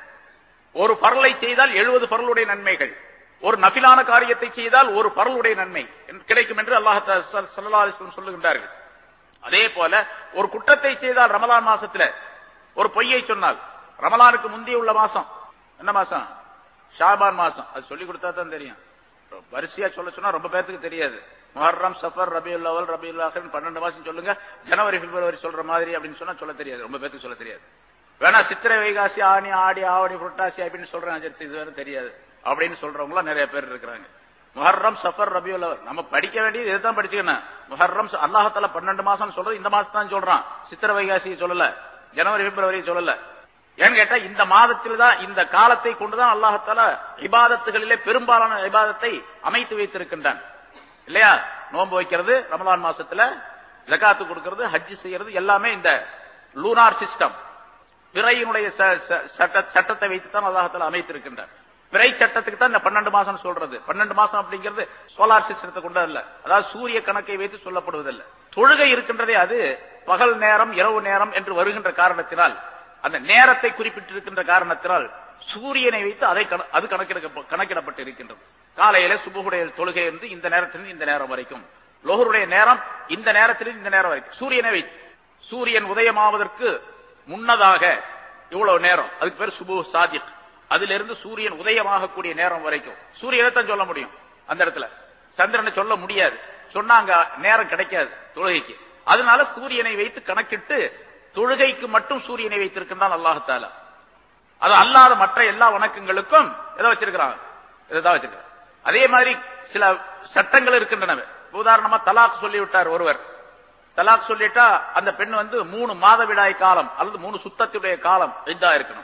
ஒரு பரலை செய்தால் 70 பரலுடைய நன்மைகள், ஒரு நஃபிலான காரியத்தை செய்தால் ஒரு பரலுடைய நன்மை கிடைக்கும் என்று அல்லாஹ் ஸல்லல்லாஹு அலைஹி வஸல்லம் சொல்லுகின்றார்கள். அதே போல ஒரு குற்றத்தை செய்தால் ரமலான் மாசத்துல, ஒரு பொய்யை சொன்னால், ரமலானுக்கு முந்தைய உள்ள மாசம் என்ன மாசம்? ஷாபான் மாசம். அது சொல்லி கொடுத்தா தான் தெரியும். வரிசையா சொல்ல சொன்னா ரொம்ப பேருக்கு தெரியாது. முஹர்ரம், சஃபர், ரபியுல் அவ்வல், ரபியுல் ஆகிர் 12 மாசம் சொல்லுங்க, ஜனவரி பிப்ரவரி சொல்ற மாதிரி அப்படின்னு சொன்னா சொல்ல தெரியாது, ரொம்ப பேருக்கு சொல்ல தெரியாது. வேணா சித்திரை, வைகாசி, ஆனி, ஆடி, ஆவணி, புரட்டாசி அப்படின்னு சொல்றாங்க, இது தெரியாது அப்படின்னு சொல்றவங்க நிறைய பேர் இருக்கிறாங்க. முஹர்ரம், சஃபர், ரபியுல் அவ்வல் நம்ம படிக்க வேண்டியது இதுதான் படிச்சுக்கணும். முஹர்ரம் அல்லாஹ் தஆலா 12 மாசம் சொல்றது இந்த மாசம் தான் சொல்றான், சித்திரை வைகாசி சொல்லல, ஜனவரி பிப்ரவரி சொல்லல. ஏன்னு கேட்டா இந்த மாதத்தில் தான், இந்த காலத்தை கொண்டுதான் அல்லாஹ் தஆலா இபாதத்துகளிலே பெரும்பாலான இபாதத்தை அமைத்து வைத்திருக்கின்றான் இல்லையா? நோன்பு வைக்கிறது ரமலான் மாசத்துல, ஜகாத்து கொடுக்கிறது, ஹஜ் செய்யறது எல்லாமே இந்த லூனார் சிஸ்டம், பிறையினுடைய சட்டத்தை வைத்துத்தான் அல்லாஹ் தஆலா அமைத்திருக்கின்றான். பிறை சட்டத்துக்கு தான் இந்த 12 மாசம் சொல்றது. 12 மாசம் அப்படிங்கிறது சோலார் சிஸ்டத்தை கொண்டு அல்ல, அதாவது சூரிய கணக்கை வைத்து சொல்லப்படுவதில்லை. தொழுகை இருக்கின்றதே அது பகல் நேரம், இரவு நேரம் என்று வருகின்ற காரணத்தினால், அந்த நேரத்தை குறிப்பிட்டிருக்கின்ற காரணத்தினால் சூரியனை வைத்து அது கணக்கிடப்பட்டு இருக்கின்றது. காலையில சுபஹுடைய தொழுகை இருந்து இந்த நேரத்திலிருந்து இந்த நேரம் வரைக்கும், லோஹருடைய நேரம் இந்த நேரத்திலிருந்து இந்த நேரம் வரைக்கும் சூரியனை வைத்து, சூரியன் உதயமாவதற்கு முன்னதாக இவ்வளவு நேரம், அதுக்கு பேர் சுபு சாதிக். அதிலிருந்து சூரியன் உதயமாகக்கூடிய நேரம் வரைக்கும் சூரியனை தான் சொல்ல முடியும். அந்த இடத்துல சந்திரனை சொல்ல முடியாது, சொன்னாங்க நேரம் கிடைக்காது தொழுகைக்கு. அதனால சூரியனை வைத்து கணக்கிட்டு தொழுகைக்கு மட்டும் சூரியனை வைத்திருக்கின்றான் அல்லாஹ் தஆலா. அது அல்லாத மற்ற எல்லா வணக்கங்களுக்கும் எதை வச்சிருக்கிறாங்க? இதைதான் வச்சிருக்கிறாங்க. அதே மாதிரி சில சட்டங்கள் இருக்கின்றன. உதாரணமா தலாக் சொல்லிவிட்டார் ஒருவர், தலாக் சொல்லிட்டா அந்த பெண் 3 மாதவிடாய் காலம் அல்லது 3 சுத்தத்துடைய காலம் இதா இருக்கணும்.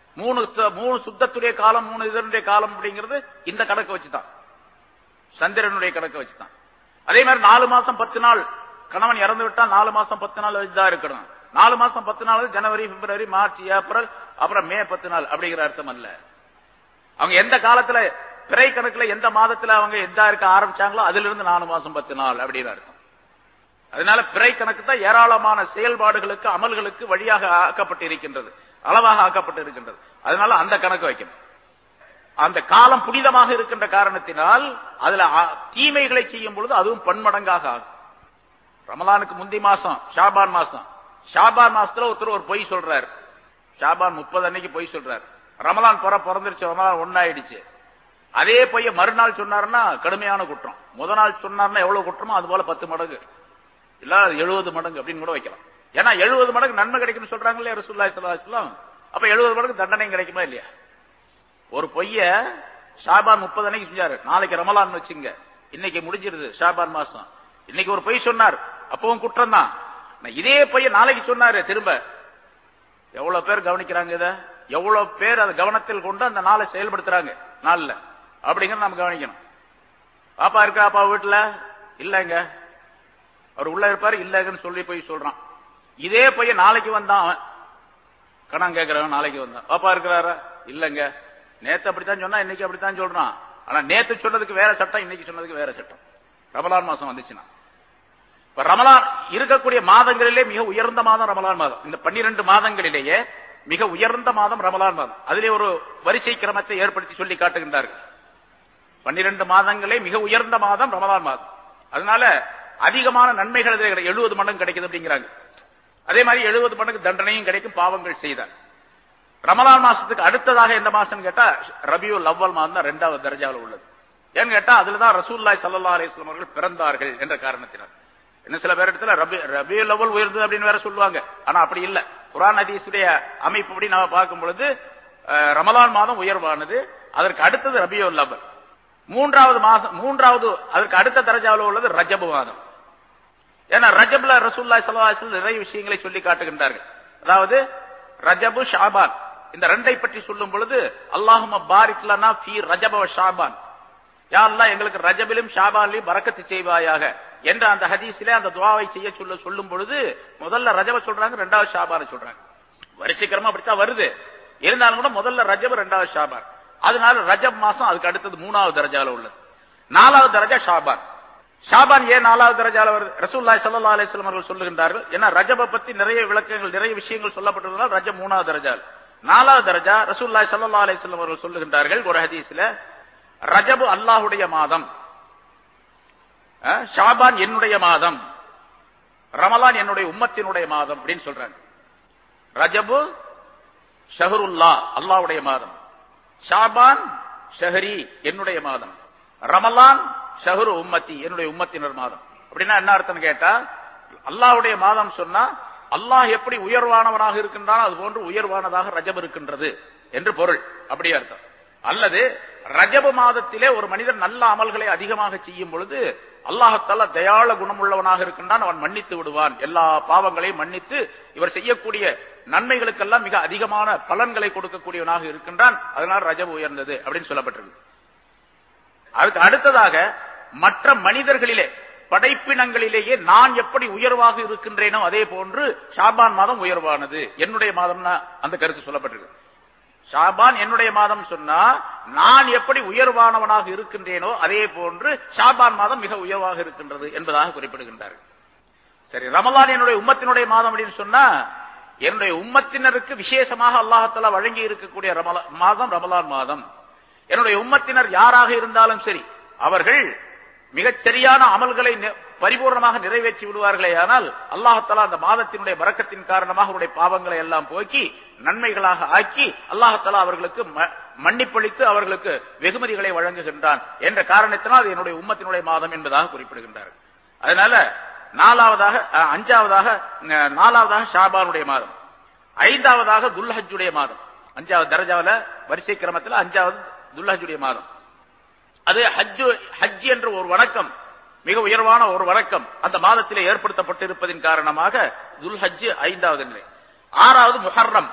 3 சுத்தத்துடைய காலம் 3 இதனுடைய காலம் அப்படிங்கிறது இந்த கணக்கு வச்சுதான், சந்திரனுடைய கணக்கு வச்சுதான். அதே மாதிரி 4 மாசம் 10 நாள் கணவன் இறந்து விட்டா 4 மாசம் 10 நாள் இதா இருக்கணும். 4 மாசம் 10 நாள் ஜனவரி, பிப்ரவரி, மார்ச், ஏப்ரல், அப்புறம் மே 10 நாள் அப்படிங்கிற அர்த்தம் அல்ல. அவங்க எந்த காலத்துல பிறை கணக்குல எந்த மாதத்துல அவங்க எதா இருக்க ஆரம்பிச்சாங்களோ அதுல இருந்து 4 மாசம் 10 நாள் அப்படின்னு அர்த்தம். அதனால பிறை கணக்கு தான் ஏராளமான செயல்பாடுகளுக்கு அமல்களுக்கு வழியாக ஆக்கப்பட்டிருக்கின்றது, அளவாக ஆக்கப்பட்டிருக்கின்றது. அதனால அந்த கணக்கு வைக்கணும். அந்த காலம் புனிதமாக இருக்கின்ற காரணத்தினால் அதுல தீமைகளை செய்யும் பொழுது அதுவும் பன்மடங்காக ஆகும். ரமலானுக்கு முந்தி மாசம் ஷாபான் மாசம், ஷாபான் மாசத்துல ஒருத்தர் ஒரு பொய் சொல்றாரு, ஷாபான் 30 அன்னைக்கு பொய் சொல்றாரு, ரமலான் பிறந்துருச்சு, ரமலான் ஒன்னாயிடுச்சு. அதே பொய்ய மறுநாள் சொன்னாருன்னா கடுமையான குற்றம், முதல் நாள் சொன்னார்னா எவ்வளவு குற்றமோ அது போல 10 மடங்கு இல்ல 70 மடங்கு அப்படின்னு கூட வைக்கலாம். ஏன்னா 70 மடங்கு நன்மை கிடைக்கும்னு சொல்றாங்க இல்லையா ரசூலுல்லாஹி ஸல்லல்லாஹு அலைஹி வஸல்லம். அப்ப 70 மடங்கு தண்டனை கிடைக்குமா இல்லையா? ஒரு பொய்ய ஷாபான் 30 அன்னைக்கு செஞ்சாரு, நாளைக்கு ரமலான் வச்சுங்க, இன்னைக்கு முடிஞ்சிருது ஷாபான் மாசம், இன்னைக்கு ஒரு பொய் சொன்னார், அப்பவும் குற்றம் தான். இதே பொய்ய நாளைக்கு சொன்னாரு திரும்ப, எவ்வளவு பேர் கவனிக்கிறாங்க, இத எவ்வளவு பேர் அதை கவனத்தில் கொண்டு அந்த நாளை செயல்படுத்துறாங்க நாள்ல அப்படிங்கறத நம்ம கவனிக்கணும். பாப்பா இருக்கா, அப்பா வீட்டுல இல்லங்க, அவர் உள்ள இருப்பாரு, இல்லங்கன்னு சொல்லி போய் சொல்றான். இதே பையன் நாளைக்கு வந்தான், அவன் கணம் கேட்கிறவன் நாளைக்கு வந்தான், பாப்பா இருக்கிறாரா, இல்லங்க, நேத்து அப்படித்தான் சொன்னா இன்னைக்கு அப்படித்தான் சொல்றான். ஆனா நேத்து சொன்னதுக்கு வேற சட்டம், இன்னைக்கு சொன்னதுக்கு வேற சட்டம். ரமலான் மாசம் வந்துச்சுன்னா, இப்ப ரமலான் இருக்கக்கூடிய மாதங்களிலே மிக உயர்ந்த மாதம் ரமலான் மாதம். இந்த 12 மாதங்களிலேயே மிக உயர்ந்த மாதம் ரமலான் மாதம். அதிலே ஒரு வரிசை கிரமத்தை ஏற்படுத்தி சொல்லி காட்டுகின்றார்கள். 12 மாதங்களே மிக உயர்ந்த மாதம் ரமலான் மாதம். அதனால அதிகமான நன்மைகள் 70 மடங்கு கிடைக்குது அப்படிங்கிறாங்க. அதே மாதிரி 70 மடங்கு தண்டனையும் கிடைக்கும் பாவங்கள் செய்தார். ரமலான் மாசத்துக்கு அடுத்ததாக எந்த மாசம் கேட்டா ரபியுல் அவ்வல் மாதம் தான் 2வது தரஜாவில் உள்ளது. ஏன்னு கேட்டா அதுலதான் ரசூலுல்லாஹி ஸல்லல்லாஹு அலைஹி வஸல்லம் அவர்கள் பிறந்தார்கள் என்ற காரணத்தினால். இன்னும் சில பேர் இடத்துல ரபியுல் அவ்வல் உயர்ந்தது அப்படின்னு வேற சொல்லுவாங்க. ஆனா அப்படி இல்ல, குர்ஆன் ஹதீஸுடைய அமைப்பு படி நாம பார்க்கும் பொழுது ரமலான் மாதம் உயர்வானது, அதற்கு அடுத்தது ரபியுல் அவ்வல். 3வது மாசம், 3வது அதற்கு அடுத்த தரஜாவில் உள்ளது ரஜப் மாதம். ஏன்னா ரஜப்ல ரசூலுல்லாஹி ஸல்லல்லாஹு அலைஹி வஸல்லம் நிறைய விஷயங்களை சொல்லி காட்டுகின்றார்கள். அதாவது ரஜபு ஷாபான் இந்த ரெண்டை பற்றி சொல்லும் பொழுது அல்லாஹும்ம பாரிக் லனா ஃபீ ரஜப வ ஷாபான், யா அல்லாஹ் எங்களுக்கு ரஜபிலும் ஷாபானிலும் பரக்கத்து செய்வாயாக என்ற அந்த ஹதீஸிலே அந்த துஆவை செய்ய சொல்லும் பொழுது முதல்ல ரஜப சொல்றாங்க, 2வது ஷாபானை சொல்றாங்க. வரிசைக்கிரமா அப்படித்தான் வருது. இருந்தாலும் கூட முதல்ல ரஜப், 2வது ஷாபான். அதனால ரஜப் மாசம் அதுக்கு அடுத்தது 3வது தரஜால உள்ளது. 4வது தரஜா ஷாபான். ஷாபான் ஏன் 4வது தரஜால வருது? ரசூலுல்லாஹி ஸல்லல்லாஹு அலைஹி வஸல்லம் அவர்கள் சொல்லுகின்றார்கள், ஏன்னா ரஜப பத்தி நிறைய விளக்கங்கள் நிறைய விஷயங்கள் சொல்லப்பட்டிருந்தால் ரஜப் 3வது தரஜால். 4வது தரஜா ரசூலுல்லாஹி ஸல்லல்லாஹு அலைஹி வஸல்லம் அவர்கள் சொல்லுகின்றார்கள் ஒரு ஹதீஸ்ல, ரஜபு அல்லாஹ்வுடைய மாதம், ஷாபான் என்னுடைய மாதம், ரமலான் என்னுடைய உம்மத்தினுடைய மாதம் அப்படின்னு சொல்றாங்க. ரஜபு ஷஹருல்லா அல்லாஹ்வுடைய மாதம், ஷாபான் ஷஹரி என்னுடைய மாதம், ரமலான் ஷஹரு உம்மத்தி என்னுடைய உம்மத்தினர் மாதம். அப்படின்னா என்ன அர்த்தம் கேட்டா, அல்லாஹ்வுடைய மாதம் சொன்னா அல்லாஹ் எப்படி உயர்வானவனாக இருக்கின்றான் அது போன்று உயர்வானதாக ரஜப் இருக்கின்றது என்று பொருள், அப்படி அர்த்தம். அல்லது ரஜபு மாதத்திலே ஒரு மனிதர் நல்ல அமல்களை அதிகமாக செய்யும் பொழுது அல்லாஹ்தாலா தயாள குணமுள்ளவனாக இருக்கின்றான், அவன் மன்னித்து விடுவான், எல்லா பாவங்களையும் மன்னித்து இவர் செய்யக்கூடிய நன்மைகளுக்கெல்லாம் மிக அதிகமான பலன்களை கொடுக்கக்கூடியவனாக இருக்கின்றான். அதனால் ரஜப் உயர்ந்தது அப்படின்னு சொல்லப்பட்டிருக்கு. அதுக்கு அடுத்ததாக மற்ற மனிதர்களிலே படைப்பினங்களிலேயே நான் எப்படி உயர்வாக இருக்கின்றேனோ அதே போன்று ஷாபான் மாதம் உயர்வானது என்னுடைய மாதம்னா அந்த கருத்து சொல்லப்பட்டிருக்கு. ஷாபான் என்னுடைய மாதம் சொன்னா நான் எப்படி உயர்வானவனாக இருக்கின்றேனோ அதே போன்று ஷாபான் மாதம் மிக உயர்வாக இருக்கின்றது என்பதாக குறிப்பிடுகின்றார்கள். சரி, ரமலான் என்னுடைய உம்மத்தினுடைய மாதம் அப்படின்னு சொன்னா என்னுடைய உம்மத்தினருக்கு விசேஷமாக அல்லாஹ்தஆலா வழங்கி இருக்கக்கூடிய மாதம் ரமலான் மாதம். என்னுடைய உம்மத்தினர் யாராக இருந்தாலும் சரி அவர்கள் மிகச் சரியான அமல்களை பரிபூர்ணமாக நிறைவேற்றி விடுவார்களே, ஆனால் அல்லாஹ்தஆலா அந்த மாதத்தினுடைய பரக்கத்தின் காரணமாக அவருடைய பாவங்களை எல்லாம் போக்கி நன்மைகளாக ஆக்கி அல்லாஹ்தஆலா அவர்களுக்கு மன்னிப்பளித்து அவர்களுக்கு வெகுமதிகளை வழங்குகின்றான் என்ற காரணத்தினால் அது என்னுடைய உம்மத்தினுடைய மாதம் என்பதாக குறிப்பிடுகின்றார்கள். அதனால 4வது ஷாபானுடைய மாதம், 5வதாக துல்ஹஜ்ஜுடைய மாதம். 5வது தரஜாவில வரிசை கிரமத்தில் 5வது துல்ஹஜ்ஜுடைய மாதம். அது ஹஜ் என்ற ஒரு வணக்கம் மிக உயர்வான ஒரு வணக்கம் அந்த மாதத்திலே ஏற்படுத்தப்பட்டிருப்பதின் காரணமாக துல்ஹஜ் 5வது நிலை. 6வது முஹர்ரம்,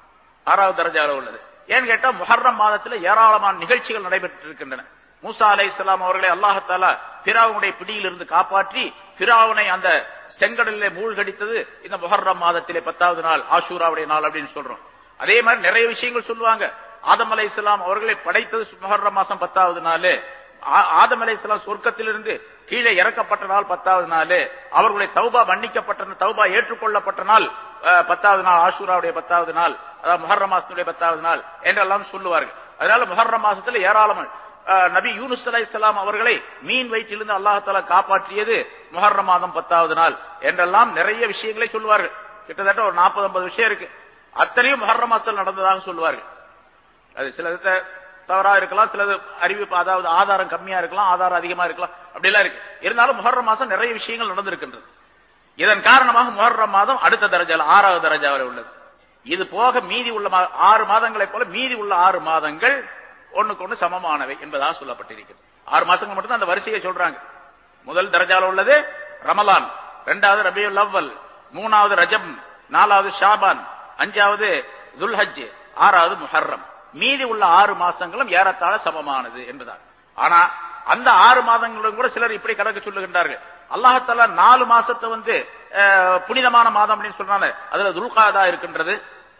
6வது தரஜால உள்ளது. ஏன்னு கேட்டா முஹர்ரம் மாதத்தில் ஏராளமான நிகழ்ச்சிகள் நடைபெற்றிருக்கின்றன. மூசா அலைஹிஸ்ஸலாம் அவர்களை அல்லாஹ் தஆலா ஃபிரௌனுடைய பிடியிலிருந்து காப்பாற்றி ஃபிரௌனை அந்த செங்கடலிலே மூழ்கடித்தது இந்த முஹர்ரம் மாதத்திலே 10வது நாள், ஆஷூராவுடைய நாள் அப்படின்னு சொல்றோம். அதே மாதிரி நிறைய விஷயங்கள் சொல்லுவாங்க. ஆதம் அலைஹிஸ்ஸலாம் அவர்களை படைத்தது முஹர்ரம் மாசம் 10வது நாள். ஆதம் அலைஹிஸ்ஸலாம் சொர்க்கத்திலிருந்து கீழே இறக்கப்பட்ட நாள் 10வது நாள். அவர்களுடைய தௌபா மன்னிக்கப்பட்ட, தௌபா ஏற்றுக்கொள்ளப்பட்ட நாள் 10வது நாள், ஆஷூராவுடைய 10வது நாள், அதாவது முஹர்ரம் மாசத்துடைய 10வது நாள் என்றெல்லாம் சொல்லுவார்கள். அதனால முஹர்ரம் மாசத்துல ஏராளமான நபி யூனுஸ் அலைஹிஸ்ஸலாம் அவர்களை மீன் வயிற்றிலிருந்து அல்லாஹ் தஆலா காப்பாற்றியது முஹர்ரம் மாதம் 10வது நாள் என்றெல்லாம் நிறைய விஷயங்களை சொல்லுவார்கள். கிட்டத்தட்ட ஒரு 40-50 விஷயம் இருக்கு. அத்தனையும் முஹர்ரம் மாசத்தில் நடந்ததாக சொல்லுவார்கள். அது சிலது தவறா இருக்கலாம், சிலது அறிவிப்பு அதாவது ஆதாரம் கம்மியா இருக்கலாம், ஆதாரம் அதிகமா இருக்கலாம், அப்படிலாம் இருக்கு. இருந்தாலும் முஹர்ரம் மாசம் நிறைய விஷயங்கள் நடந்திருக்கின்றது. இதன் காரணமாக முஹர்ரம் மாதம் அடுத்த தரஜால 6வது தரஜாவில் உள்ளது. இது போக மீதி உள்ள 6 மாதங்களை போல மீதி உள்ள 6 மாதங்கள் ஒண்ணுக்கு ஒண்ணு சமமானவை என்பதாக சொல்லப்பட்டிருக்கிறது. 6 மாசங்கள் மட்டும் அந்த வரிசையை சொல்றாங்க. முதல் தரஜால உள்ளது ரமலான், 2வது ரபியுல் அவ்வல், 3வது ரஜப், 4வது ஷாபான், 5வது துல்ஹஜ், 6வது முஹர்ரம். மீதி உள்ள 6 மாசங்களும் ஏறத்தாழ சமமானது என்பதால். ஆனா அந்த 6 மாதங்களும் கூட சிலர் இப்படி கணக்கு சொல்லுகின்றார்கள். அல்லாஹ் தஆலா 4 மாசத்தை புனிதமான மாதம் அப்படின்னு சொல்றாங்க. அதுல துல்காதா இருக்கின்றது.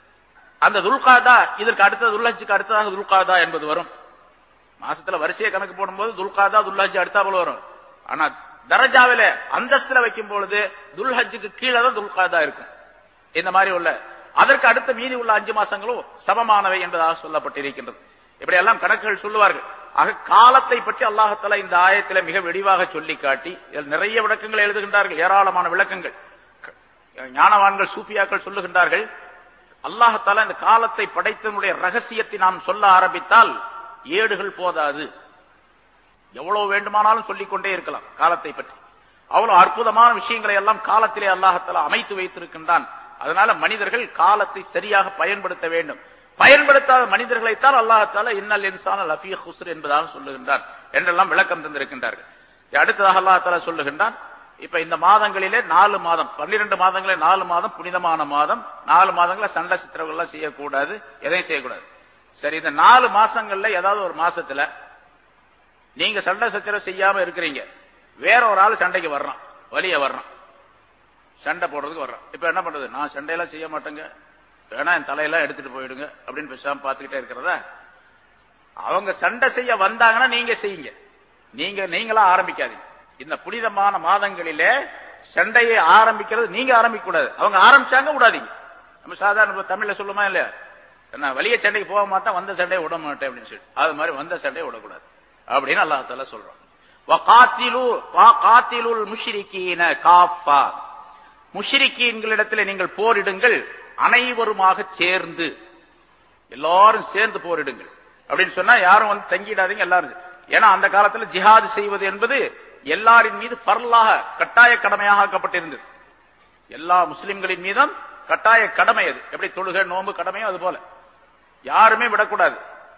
அந்த துல்காதா இதற்கு அடுத்தது துல்ஹஜ்ஜுக்கு அடுத்ததாக துல்காதா என்பது வரும். மாசத்துல வரிசையை கணக்கு போடும்போது துல்காதா துல்ஹஜ் அடுத்தாப்புல வரும். ஆனா தரஜாவில அந்தஸ்துல வைக்கும் பொழுது துல்ஹஜ்ஜுக்கு கீழே தான் துல்காதா இருக்கும். இந்த மாதிரி உள்ள அதற்கு அடுத்த மீதி உள்ள 5 மாசங்களும் சமமானவை என்பதாக சொல்லப்பட்டிருக்கின்றது. இப்படி எல்லாம் கணக்குகள் சொல்லுவார்கள். ஆக காலத்தை பற்றி அல்லாஹ் தஆலா இந்த ஆயத்திலே மிக விரிவாக சொல்லி காட்டி நிறைய விளக்கங்களை எழுதுகின்றார்கள். ஏராளமான விளக்கங்கள் ஞானவான்கள் சூஃபியாக்கள் சொல்லுகின்றார்கள். அல்லாஹ் தஆலா இந்த காலத்தை படைத்தனுடைய ரகசியத்தை நாம் சொல்ல ஆரம்பித்தால் ஏடுகள் போதாது. எவ்வளவு வேண்டுமானாலும் சொல்லிக்கொண்டே இருக்கலாம் காலத்தை பற்றி. அவ்வளவு அற்புதமான விஷயங்களை எல்லாம் காலத்திலே அல்லாஹ் தஆலா அமைத்து வைத்திருக்கின்றான். அதனால மனிதர்கள் காலத்தை சரியாக பயன்படுத்த வேண்டும். பயன்படுத்தாத மனிதர்களைத்தான் அல்லாஹ் தஆலா இன்னல் இன்சான லஃபீ குஸ்ர் என்பதாக சொல்லுகின்றான் என்றெல்லாம் விளக்கம் தந்திருக்கின்றார்கள். அடுத்ததாக அல்லாஹ் தஆலா சொல்லுகின்றான், இப்ப இந்த மாதங்களிலே 4 மாதம் 12 மாதங்களே 4 மாதம் புனிதமான மாதம். 4 மாதங்கள சண்டை சித்திரவர்கள் எல்லாம் செய்யக்கூடாது, எதையும் செய்யக்கூடாது. சரி, இந்த 4 மாசங்கள்ல ஏதாவது ஒரு மாசத்துல நீங்க சண்டை சச்சரவு செய்யாம இருக்கிறீங்க, வேற ஒரு ஆள் சண்டைக்கு வர்றான், வலிய வர்றான், சண்டை போடுறதுக்கு வர்றான். இப்ப என்ன பண்றது? நான் சண்டையெல்லாம் செய்ய மாட்டேங்க, வேணா என் தலையெல்லாம் எடுத்துட்டு போயிடுங்க அப்படின்னு பேசாம பாத்துக்கிட்டே இருக்கிறதா? அவங்க சண்டை செய்ய வந்தாங்கன்னா நீங்க செய்யுங்க, நீங்களா ஆரம்பிக்காதீங்க. இந்த புனிதமான மாதங்களிலே சண்டையை ஆரம்பிக்கிறது நீங்க ஆரம்பிக்க கூடாது, அவங்க ஆரம்பிச்சாங்க விடாதீங்க. நம்ம சாதாரண தமிழ்ல சொல்லுமா இல்லையா, நான் வலிய சண்டைக்கு போக மாட்டேன், வந்த சண்டையை விட மாட்டேன் அப்படின்னு சொல்லி, அது மாதிரி வந்த சண்டையை விடக்கூடாது அப்படின்னு அல்லாஹ் தஆலா சொல்றான். வகாத்திலுல் முஷ்ரிகீன காஃபா, முஷ்ரிகீன்களிடத்தில் நீங்கள் போரிடுங்கள் அனைவருமாக சேர்ந்து, எல்லாரும் சேர்ந்து போரிடுங்கள் அப்படின்னு சொன்னா யாரும் தங்கிடாதீங்க எல்லாரும். ஏன்னா அந்த காலத்துல ஜிஹாது செய்வது என்பது எல்லாரின் மீது ஃபர்லாக கட்டாய கடமையாக ஆக்கப்பட்டிருந்தது. எல்லா முஸ்லிம்களின் மீதும் கட்டாய கடமை அது. எப்படி தொழுகை நோன்பு கடமையோ அது போல யாருமே விடக்கூடாது.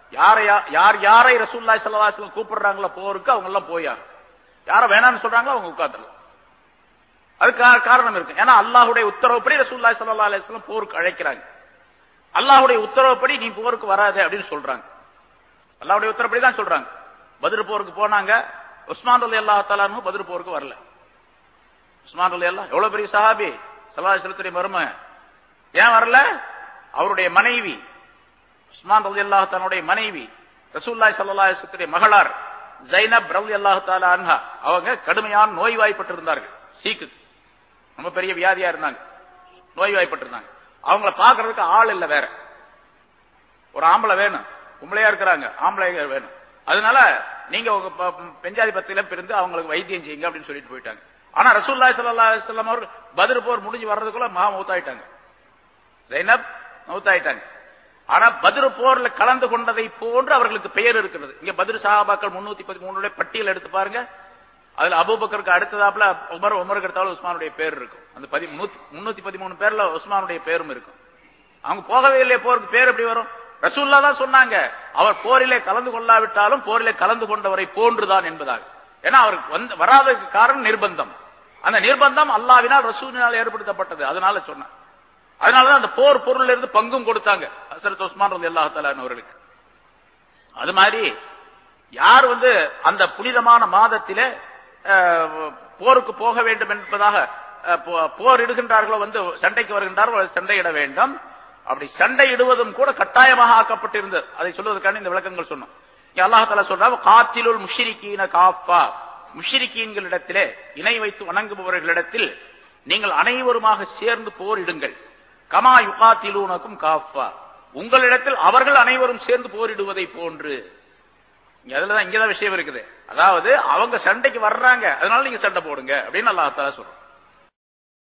யாரை ரசூலுல்லாஹி ஸல்லல்லாஹு அலைஹி வஸல்லம் கூப்பிடுறாங்களோ போருக்கு அவங்க எல்லாம் போயாங்க. யாரை வேணாம்னு சொல்றாங்களோ அவங்க உட்கார்ந்துடலாம். அதுக்கு காரணம் இருக்கு. ஏன்னா அல்லாஹ்வுடைய உத்தரவுப்படி ரசூலுல்லாஹி ஸல்லல்லாஹு அலைஹி வஸல்லம் போருக்கு அழைக்கிறாங்க. அல்லாஹ்வுடைய உத்தரவுப்படி நீ போருக்கு வராதே அப்படின்னு சொல்றாங்க. அல்லாஹ்வுடைய உத்தரவுப்படி தான் சொல்றாங்க. பத்ர் போருக்கு போனாங்க, உஸ்மான் ரலியல்லாஹு தஆலா அன்ஹு பத்ர் போருக்கு வரல. உஸ்மான் ரலியல்லாஹு எவ்வளவு பெரிய சஹாபி, ஸல்லல்லாஹு அலைஹி வஸல்லம் மருமகன், ஏன் வரல? அவருடைய மனைவி உஸ்மான் ரலியல்லாஹு தஆலாவுடைய மனைவி ரசூலுல்லாஹி ஸல்லல்லாஹு அலைஹி வஸல்லம் மகளார் ஸைனப் ரலியல்லாஹு தஆலா அன்ஹா, அவங்க கடுமையான நோய்வாய்ப்பட்டிருந்தார்கள். சீக்கு ரொம்ப பெரிய வியாதியா இருந்தாங்க, நோய்வாய்ப்பட்டிருந்தாங்க. அவங்கள பாக்குறதுக்கு ஆள் இல்ல, வேற ஒரு ஆம்பளை வேணும், பொம்பளையா இருக்கிறாங்க, ஆம்பளை வேணும். அதனால நீங்க உங்க பெஞ்சாதி பத்தியில பிரிந்து அவங்களுக்கு வைத்தியம் செய்யுங்க அப்படின்னு சொல்லிட்டு போயிட்டாங்க. ஆனா ரசூலுல்லாஹி ஸல்லல்லாஹு அலைஹி வஸல்லம் அவர் பத்ர் போர் முடிஞ்சு வர்றதுக்குள்ள மௌத்தாயிட்டாங்க, ஸைனப் மௌத்தாயிட்டாங்க. ஆனா பத்ர் போர்ல கலந்து கொண்டதை போன்று அவர்களுக்கு பெயர் இருக்கிறது. இங்க பத்ர் சஹாபாக்கள் 313 பட்டியல் எடுத்து பாருங்க. அதுல அபூபக்கருக்கு அடுத்ததாப்புல உமருக்கு அடுத்தாப்புல உஸ்மானுடைய பேர் இருக்கும். அந்த 313 பேர்ல உஸ்மானுடைய பேரும் இருக்கும். அவங்க போகவே இல்லையே போருக்கு, பேர் எப்படி வரும்? ரசூலுல்லாஹ் தான் சொன்னாங்க, அவர் போரிலே கலந்து கொள்ளாவிட்டாலும் போரிலே கலந்து கொண்டவரை போன்றுதான் என்பதாக. ஏன்னா அவருக்கு வராததுக்கு காரணம் நிர்பந்தம். அந்த நிர்பந்தம் அல்லாஹ்வினால் ரசூலினால் ஏற்படுத்தப்பட்டது. அதனால சொன்னார். அதனாலதான் அந்த போர் பொருள் இருந்து பங்கும் கொடுத்தாங்க ஹஸ்ரத் உஸ்மான் ரலியல்லாஹு தஆலா அவர்களுக்கு. அது மாதிரி யார் அந்த புனிதமான மாதத்திலே போருக்கு போக வேண்டும் என்பதாக போர் இடுகின்றார்களோ, சண்டைக்கு வருகின்றார்களோ சண்டையிட வேண்டும். அப்படி சண்டையிடுவதும் கூட கட்டாயமாக ஆக்கப்பட்டிருந்தது. அதை சொல்வதற்கான இந்த விளக்கங்கள் சொன்னோம். அல்லாஹ் தஆலா சொல்றார், காத்திலுல் முஷ்ரிகீன காஃபா, முஷ்ரிக்கீன்களிடத்திலே இணை வைத்து வணங்குபவர்களிடத்தில் நீங்கள் அனைவருமாக சேர்ந்து போரிடுங்கள். கமா யுகாத்திலூனக்கும் காஃபா, உங்களிடத்தில் அவர்கள் அனைவரும் சேர்ந்து போரிடுவதை போன்று. இங்கதான் விஷயம் இருக்குது. அதாவது அவங்க சண்டைக்கு வர்றாங்க, அதனால நீங்க சண்டை போடுங்க அப்படின்னு அல்லாஹ் தஆலா சொல்றான்.